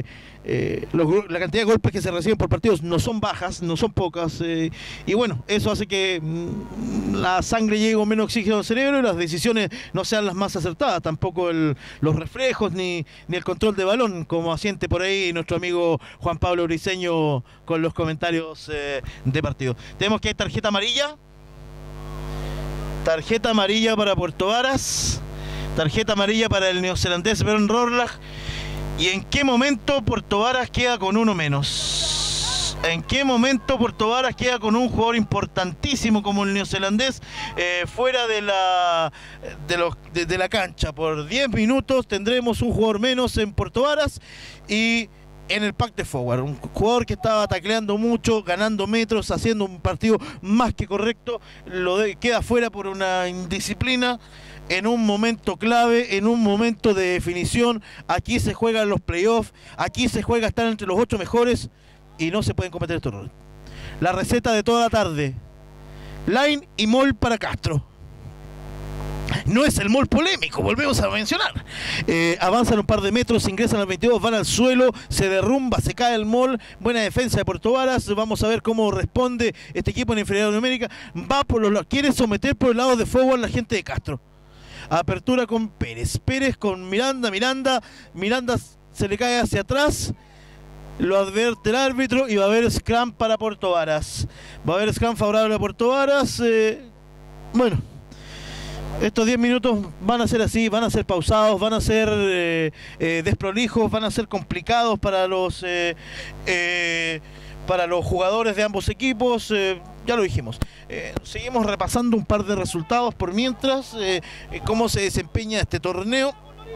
eh, los, la cantidad de golpes que se reciben por partidos no son bajas, no son pocas, eh, y bueno, eso hace que mm, la sangre llegue con menos oxígeno al cerebro y las decisiones no sean las más acertadas, tampoco el, los reflejos ni, ni el control de balón, como asiente por ahí nuestro amigo Juan Pablo Briceño con los comentarios eh, de partido. Tenemos que hay tarjeta amarilla, tarjeta amarilla para Puerto Varas, tarjeta amarilla para el neozelandés Björn Rorlach. ¿Y en qué momento Puerto Varas queda con uno menos? ¿En qué momento Puerto Varas queda con un jugador importantísimo como el neozelandés eh, fuera de la, de, los, de, de la cancha? Por diez minutos tendremos un jugador menos en Puerto Varas y en el pack de forward, un jugador que estaba tacleando mucho, ganando metros, haciendo un partido más que correcto, lo de, queda fuera por una indisciplina. En un momento clave, en un momento de definición, aquí se juegan los playoffs, aquí se juega estar entre los ocho mejores y no se pueden cometer estos errores. La receta de toda la tarde, line y mall para Castro. No es el mall polémico, volvemos a mencionar. Eh, avanzan un par de metros, ingresan al veintidós, van al suelo, se derrumba, se cae el mall. Buena defensa de Puerto Varas. Vamos a ver cómo responde este equipo en inferioridad numérica. Va por los lados, quiere someter por el lado de forward la gente de Castro. Apertura con Pérez, Pérez con Miranda, Miranda, Miranda se le cae hacia atrás, lo advierte el árbitro y va a haber scrum para Puerto Varas. Va a haber scrum favorable a Puerto Varas. Eh, bueno, estos diez minutos van a ser así, van a ser pausados, van a ser eh, eh, desprolijos, van a ser complicados para los eh, eh, para los jugadores de ambos equipos. Eh, ya lo dijimos. Eh, seguimos repasando un par de resultados por mientras, eh, eh, cómo se desempeña este torneo.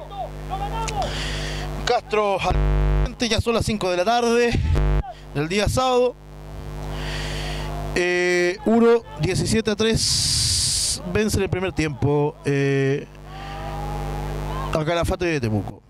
Castro, ya son las cinco de la tarde del día sábado. Eh, Uro diecisiete a tres vence en el primer tiempo eh, a Calafate de Temuco.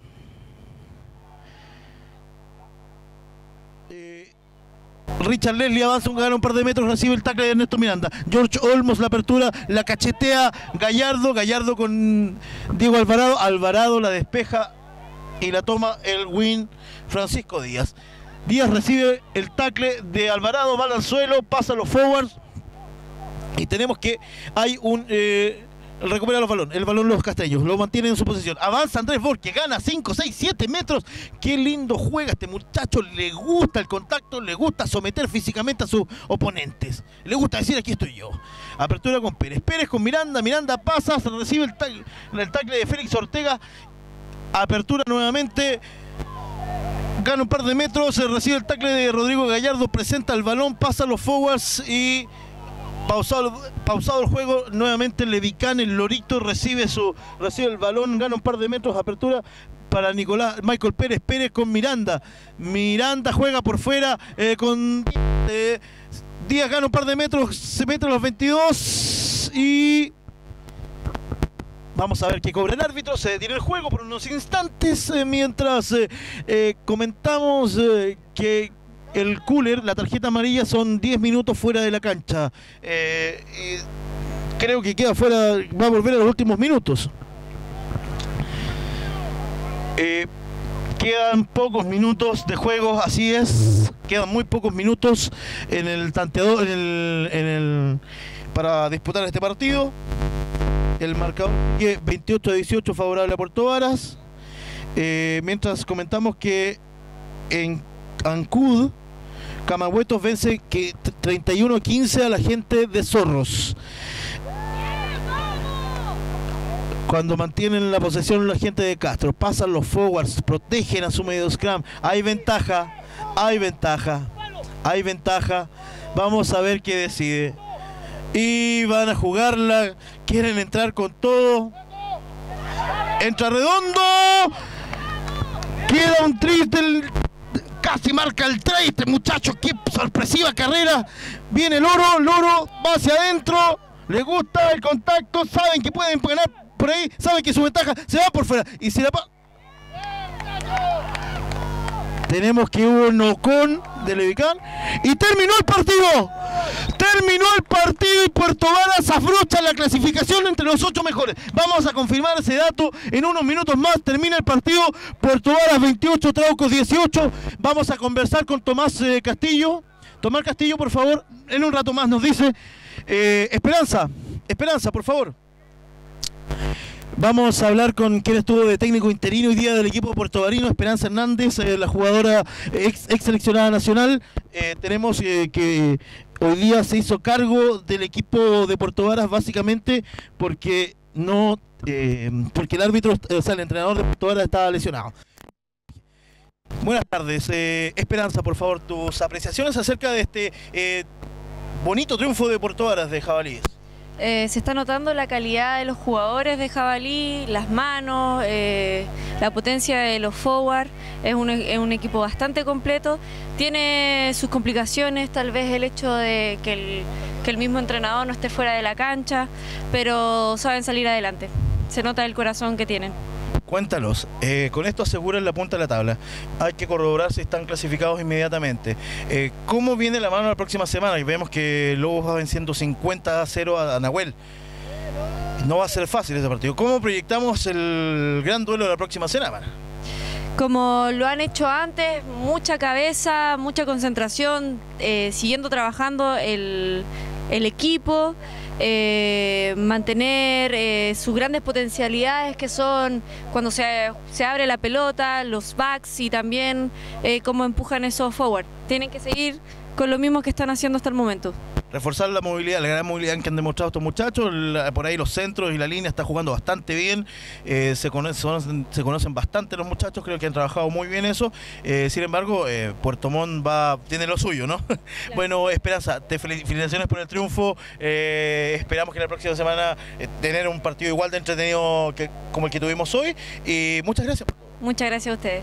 Richard Leslie avanza, gana un par de metros, recibe el tackle de Ernesto Miranda. George Olmos, la apertura, la cachetea Gallardo, Gallardo con Diego Alvarado, Alvarado la despeja y la toma el win Francisco Díaz. Díaz recibe el tackle de Alvarado, va al suelo, pasa a los forwards y tenemos que hay un... Eh, recupera los balones, el balón los casteños, lo mantienen en su posición. Avanza Andrés Borges, gana cinco, seis, siete metros. Qué lindo juega este muchacho, le gusta el contacto, le gusta someter físicamente a sus oponentes. Le gusta decir aquí estoy yo. Apertura con Pérez, Pérez con Miranda, Miranda pasa, se recibe el, tac, el tackle de Félix Ortega. Apertura nuevamente, gana un par de metros, se recibe el tackle de Rodrigo Gallardo, presenta el balón, pasa a los forwards y... Pausado, pausado el juego, nuevamente Levicán, el Lorito, recibe su recibe el balón, gana un par de metros, apertura para Nicolás Michael Pérez, Pérez con Miranda, Miranda juega por fuera eh, con eh, Díaz, gana un par de metros, se mete a los veintidós y vamos a ver qué cobra el árbitro. Se detiene el juego por unos instantes eh, mientras eh, eh, comentamos eh, que el cooler, la tarjeta amarilla, son diez minutos fuera de la cancha. Eh, y creo que queda fuera, va a volver a los últimos minutos. Eh, quedan pocos minutos de juego, así es. Quedan muy pocos minutos en el tanteador, en el, en el, para disputar este partido. El marcador sigue veintiocho a dieciocho favorable a Puerto Varas. Eh, mientras comentamos que en Ancud, Camagüetos vence que treinta y uno a quince a la gente de Zorros. Cuando mantienen la posesión la gente de Castro, pasan los forwards, protegen a su medio scrum. Hay ventaja, hay ventaja, hay ventaja. Vamos a ver qué decide. Y van a jugarla, quieren entrar con todo. Entra Redondo. Queda un triste. Casi marca el trade este muchacho, qué sorpresiva carrera. Viene el Loro, Loro va hacia adentro, le gusta el contacto, saben que pueden ganar por ahí, saben que su ventaja se va por fuera. Y si la pa tenemos que hubo un nocón de Levicán y terminó el partido. Terminó el partido y Puerto Varas afrocha la clasificación entre los ocho mejores. Vamos a confirmar ese dato en unos minutos más. Termina el partido, Puerto Varas veintiocho, Traucos dieciocho. Vamos a conversar con Tomás eh, Castillo. Tomás Castillo, por favor, en un rato más nos dice. Eh, Esperanza, Esperanza, por favor. Vamos a hablar con quien estuvo de técnico interino hoy día del equipo puertovarino, Esperanza Hernández, eh, la jugadora ex, ex seleccionada nacional. Eh, tenemos eh, que hoy día se hizo cargo del equipo de Puerto Varas básicamente porque no, eh, porque el árbitro, o sea, el entrenador de Puerto Varas estaba lesionado. Buenas tardes, eh, Esperanza, por favor, tus apreciaciones acerca de este eh, bonito triunfo de Puerto Varas de Jabalíes. Eh, se está notando la calidad de los jugadores de Jabalí, las manos, eh, la potencia de los forward. Es un, es un equipo bastante completo. Tiene sus complicaciones, tal vez el hecho de que el, que el mismo entrenador no esté fuera de la cancha, pero saben salir adelante. Se nota el corazón que tienen. Cuéntanos, eh, con esto aseguran la punta de la tabla. Hay que corroborar si están clasificados inmediatamente. Eh, ¿Cómo viene la mano la próxima semana? Y vemos que Lobos va venciendo cincuenta a cero a, a Nahuel. No va a ser fácil ese partido. ¿Cómo proyectamos el gran duelo de la próxima semana? Como lo han hecho antes, mucha cabeza, mucha concentración, eh, siguiendo trabajando el, el equipo. Eh, mantener eh, sus grandes potencialidades que son cuando se, se abre la pelota, los backs y también eh, cómo empujan esos forward. Tienen que seguir con lo mismo que están haciendo hasta el momento. Reforzar la movilidad, la gran movilidad que han demostrado estos muchachos, la, por ahí los centros y la línea está jugando bastante bien, eh, se, conocen, se conocen bastante los muchachos, creo que han trabajado muy bien eso, eh, sin embargo, eh, Puerto Montt va, tiene lo suyo, ¿no? Claro. Bueno, Esperanza, te felicitaciones por el triunfo, eh, esperamos que la próxima semana eh, tener un partido igual de entretenido que, como el que tuvimos hoy, y muchas gracias. Muchas gracias a ustedes.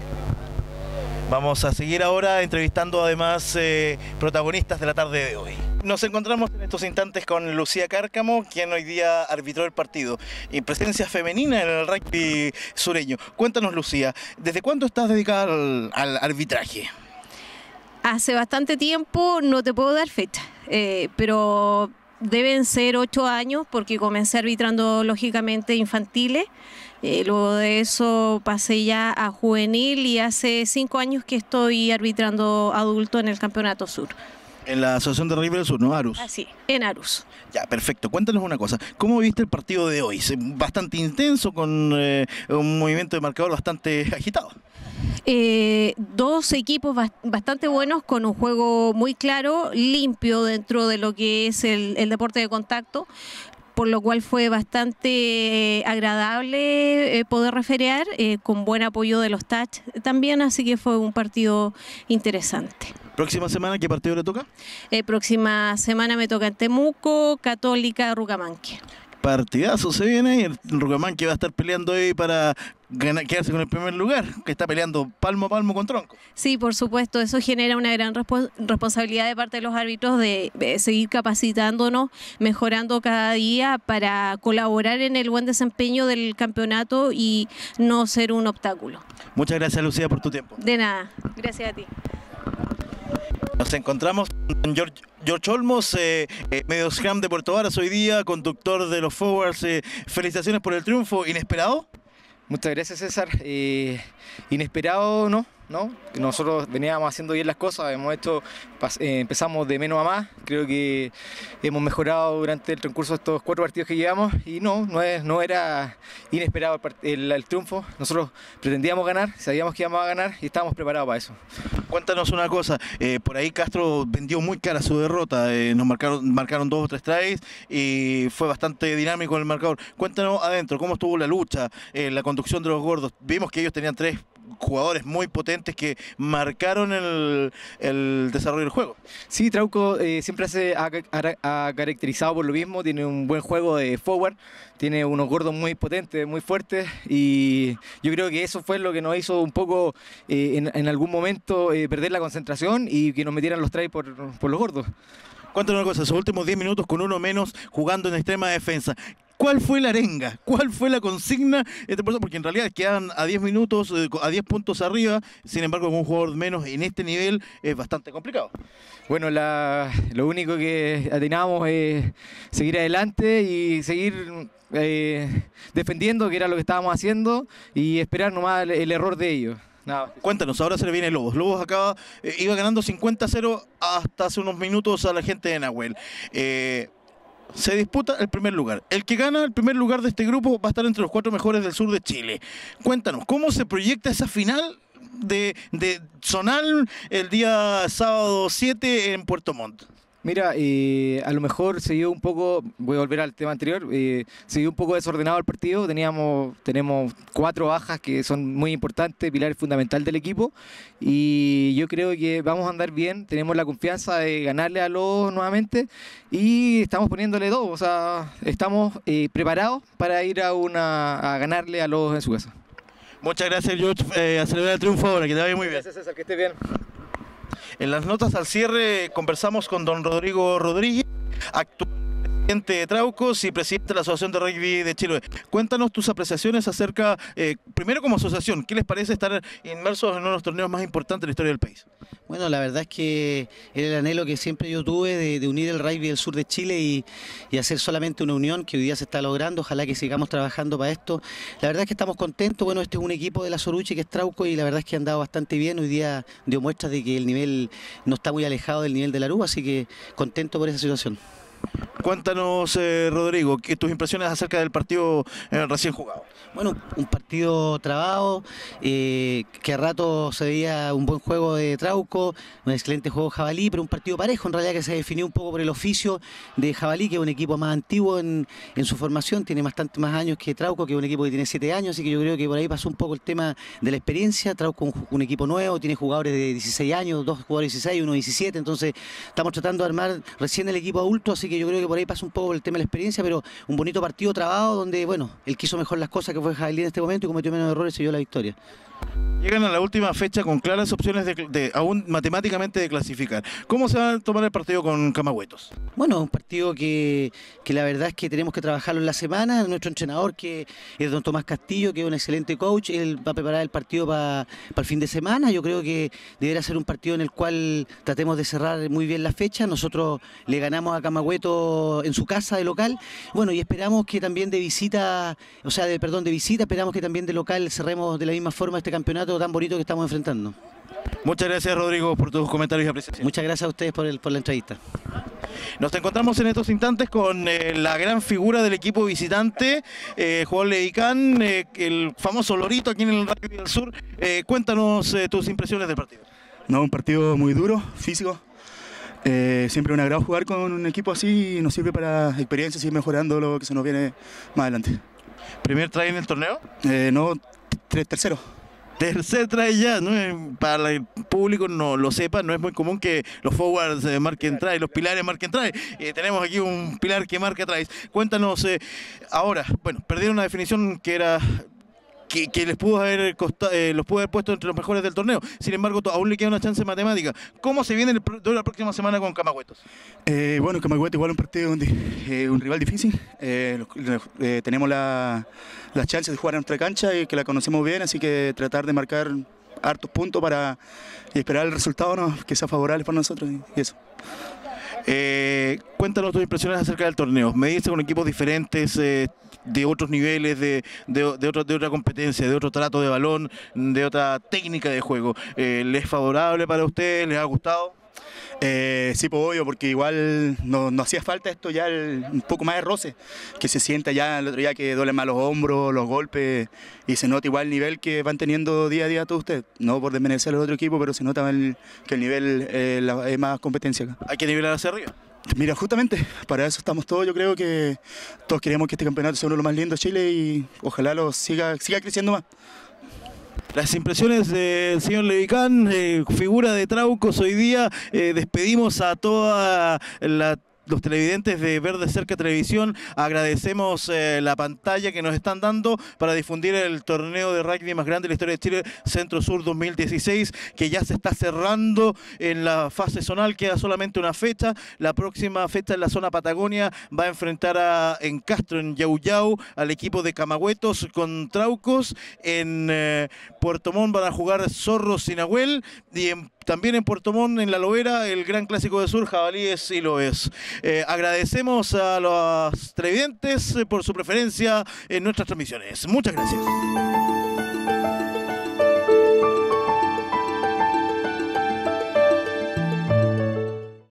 Vamos a seguir ahora entrevistando además eh, protagonistas de la tarde de hoy. Nos encontramos en estos instantes con Lucía Cárcamo, quien hoy día arbitró el partido. Y presencia femenina en el rugby sureño. Cuéntanos, Lucía, ¿desde cuándo estás dedicada al, al arbitraje? Hace bastante tiempo, no te puedo dar fecha, eh, pero deben ser ocho años porque comencé arbitrando lógicamente infantiles. Eh, luego de eso pasé ya a juvenil y hace cinco años que estoy arbitrando adulto en el Campeonato Sur. En la Asociación de Rugby del Sur, ¿no? Arus. Así, en Arus. Ya, perfecto. Cuéntanos una cosa. ¿Cómo viste el partido de hoy? Bastante intenso, con eh, un movimiento de marcador bastante agitado. Eh, dos equipos bastante buenos con un juego muy claro, limpio dentro de lo que es el, el deporte de contacto, por lo cual fue bastante eh, agradable eh, poder referear, eh, con buen apoyo de los touch también, así que fue un partido interesante. ¿Próxima semana qué partido le toca? Eh, próxima semana me toca en Temuco, Católica, Rucamanque. Partidazo se viene ahí, el Rucamanque va a estar peleando ahí para ganar, quedarse con el primer lugar, que está peleando palmo a palmo con Tronco. Sí, por supuesto, eso genera una gran respo responsabilidad de parte de los árbitros de, de seguir capacitándonos, mejorando cada día para colaborar en el buen desempeño del campeonato y no ser un obstáculo. Muchas gracias, Lucía, por tu tiempo. De nada, gracias a ti. Nos encontramos con George, George Olmos, eh, eh, medio scrum de Puerto Varas hoy día, conductor de los forwards. Eh, felicitaciones por el triunfo, ¿inesperado? Muchas gracias, César. Eh, inesperado, ¿no? ¿no? Nosotros veníamos haciendo bien las cosas, hemos hecho, eh, empezamos de menos a más, creo que hemos mejorado durante el transcurso de estos cuatro partidos que llevamos y no, no, es, no era inesperado el, el, el triunfo, nosotros pretendíamos ganar, sabíamos que íbamos a ganar y estábamos preparados para eso. Cuéntanos una cosa, eh, por ahí Castro vendió muy cara su derrota, eh, nos marcaron, marcaron dos o tres tries y fue bastante dinámico el marcador. Cuéntanos adentro, cómo estuvo la lucha, eh, la conducción de los gordos, vimos que ellos tenían tres jugadores muy potentes que marcaron el, el desarrollo del juego. Sí, Trauco eh, siempre se ha, ha, ha caracterizado por lo mismo, tiene un buen juego de forward, tiene unos gordos muy potentes, muy fuertes y yo creo que eso fue lo que nos hizo un poco eh, en, en algún momento eh, perder la concentración y que nos metieran los tries por, por los gordos. Cuéntanos una cosa, esos últimos diez minutos con uno menos jugando en extrema defensa, ¿Cuál fue la arenga? ¿Cuál fue la consigna? Porque en realidad quedan a diez minutos, a diez puntos arriba, sin embargo con un jugador menos en este nivel es bastante complicado. Bueno, la, lo único que atinamos es seguir adelante y seguir eh, defendiendo, que era lo que estábamos haciendo, y esperar nomás el, el error de ellos. Nada. Cuéntanos, ahora se le viene Lobos. Lobos acaba, eh, iba ganando cincuenta a cero hasta hace unos minutos a la gente de Nahuel. Eh, Se disputa el primer lugar. El que gana el primer lugar de este grupo va a estar entre los cuatro mejores del sur de Chile. Cuéntanos, ¿cómo se proyecta esa final de, de Zonal el día sábado siete en Puerto Montt? Mira, eh, a lo mejor se dio un poco, voy a volver al tema anterior, eh, se dio un poco desordenado el partido, teníamos, tenemos cuatro bajas que son muy importantes, pilar fundamental del equipo, y yo creo que vamos a andar bien, tenemos la confianza de ganarle a Lobos nuevamente y estamos poniéndole todo, o sea, estamos eh, preparados para ir a, una, a ganarle a Lobos en su casa. Muchas gracias, George, eh, a celebrar el triunfo ahora, que te vaya muy bien. Gracias, César, que esté bien. En las notas al cierre conversamos con don Rodrigo Rodríguez, actual presidente de Traucos y presidente de la Asociación de Rugby de Chile. Cuéntanos tus apreciaciones acerca, eh, primero como asociación, ¿qué les parece estar inmersos en uno de los torneos más importantes de la historia del país? Bueno, la verdad es que era el anhelo que siempre yo tuve de, de unir el rugby del sur de Chile y, y hacer solamente una unión que hoy día se está logrando. Ojalá que sigamos trabajando para esto. La verdad es que estamos contentos. Bueno, este es un equipo de la Soruchi que es Trauco y la verdad es que han dado bastante bien. Hoy día dio muestras de que el nivel no está muy alejado del nivel de la Aruba, así que contento por esa situación. Cuéntanos, eh, Rodrigo, ¿qué, tus impresiones acerca del partido eh, recién jugado? Bueno, un partido trabado, eh, que a rato se veía un buen juego de Trauco, un excelente juego Jabalí, pero un partido parejo en realidad que se definió un poco por el oficio de Jabalí, que es un equipo más antiguo en, en su formación, tiene bastante más años que Trauco, que es un equipo que tiene siete años, así que yo creo que por ahí pasó un poco el tema de la experiencia. Trauco es un, un equipo nuevo, tiene jugadores de dieciséis años, dos jugadores de dieciséis, uno de diecisiete, entonces estamos tratando de armar recién el equipo adulto, así que yo creo que por ahí pasa un poco el tema de la experiencia, pero un bonito partido trabado donde, bueno, él quiso mejor las cosas, que fue Jabalí en este momento, y cometió menos errores y se dio la victoria. Llegan a la última fecha con claras opciones de, de aún matemáticamente de clasificar. ¿Cómo se va a tomar el partido con Camagüetos? Bueno, un partido que, que la verdad es que tenemos que trabajarlo en la semana. Nuestro entrenador, que es don Tomás Castillo, que es un excelente coach, él va a preparar el partido para pa el fin de semana. Yo creo que deberá ser un partido en el cual tratemos de cerrar muy bien la fecha. Nosotros le ganamos a Camagüetos en su casa de local. Bueno, y esperamos que también de visita, o sea, de perdón, de visita, esperamos que también de local cerremos de la misma forma este campeonato tan bonito que estamos enfrentando. Muchas gracias, Rodrigo, por tus comentarios y apreciaciones. Muchas gracias a ustedes por, el, por la entrevista. Nos encontramos en estos instantes con eh, la gran figura del equipo visitante, eh, Juan Levicán, eh, el famoso Lorito aquí en el Rugby del Sur. Eh, cuéntanos eh, tus impresiones del partido. No, un partido muy duro, físico. Eh, siempre un agrado jugar con un equipo así y nos sirve para experiencias y ir mejorando lo que se nos viene más adelante. ¿Primer try en el torneo? Eh, no, tres, tercero. Tercer try ya, ¿no? Para el público no lo sepa, no es muy común que los forwards eh, marquen try, los pilares marquen try. Eh, tenemos aquí un pilar que marca tries. Cuéntanos, eh, ahora, bueno, perdieron una definición que era... Que, que les pudo haber costado, eh, los pudo haber puesto entre los mejores del torneo. Sin embargo, aún le queda una chance matemática. ¿Cómo se viene el, la próxima semana con Camagüetos? Eh, bueno, Camagüetos igual un partido donde eh, un rival difícil. Eh, eh, tenemos la, la chance de jugar en nuestra cancha y que la conocemos bien, así que tratar de marcar hartos puntos para y esperar el resultado, ¿no? Que sea favorable para nosotros y, y eso. Eh, cuéntanos tus impresiones acerca del torneo. Medirse con equipos diferentes, eh, de otros niveles, de, de, de, otro, de otra competencia, de otro trato de balón, de otra técnica de juego. Eh, ¿Les es favorable para ustedes? ¿Les ha gustado? Eh, sí, pues obvio, porque igual no, no hacía falta esto ya, el, un poco más de roce, que se sienta ya el otro día que duelen más los hombros, los golpes, y se nota igual el nivel que van teniendo día a día todos ustedes. No por desmerecer al otro equipo, pero se nota el, que el nivel eh, la, es más competencia acá. ¿Hay que nivelar hacia arriba? Mira, justamente, para eso estamos todos. Yo creo que todos queremos que este campeonato sea uno de los más lindos de Chile y ojalá lo siga, siga creciendo más. Las impresiones del señor Levicán, eh, figura de Traucos hoy día. Eh, despedimos a toda la los televidentes de Ver de Cerca Televisión, agradecemos eh, la pantalla que nos están dando para difundir el torneo de rugby más grande de la historia de Chile, Centro Sur dos mil dieciséis, que ya se está cerrando en la fase zonal, queda solamente una fecha. La próxima fecha en la zona Patagonia va a enfrentar a, en Castro, en Yauyau, al equipo de Camagüetos con Traucos. En eh, Puerto Montt van a jugar Zorros y Nahuel, y en también en Puerto Montt, en La Loera, el gran clásico de sur, Jabalíes y Loes. Eh, agradecemos a los televidentes por su preferencia en nuestras transmisiones. Muchas gracias.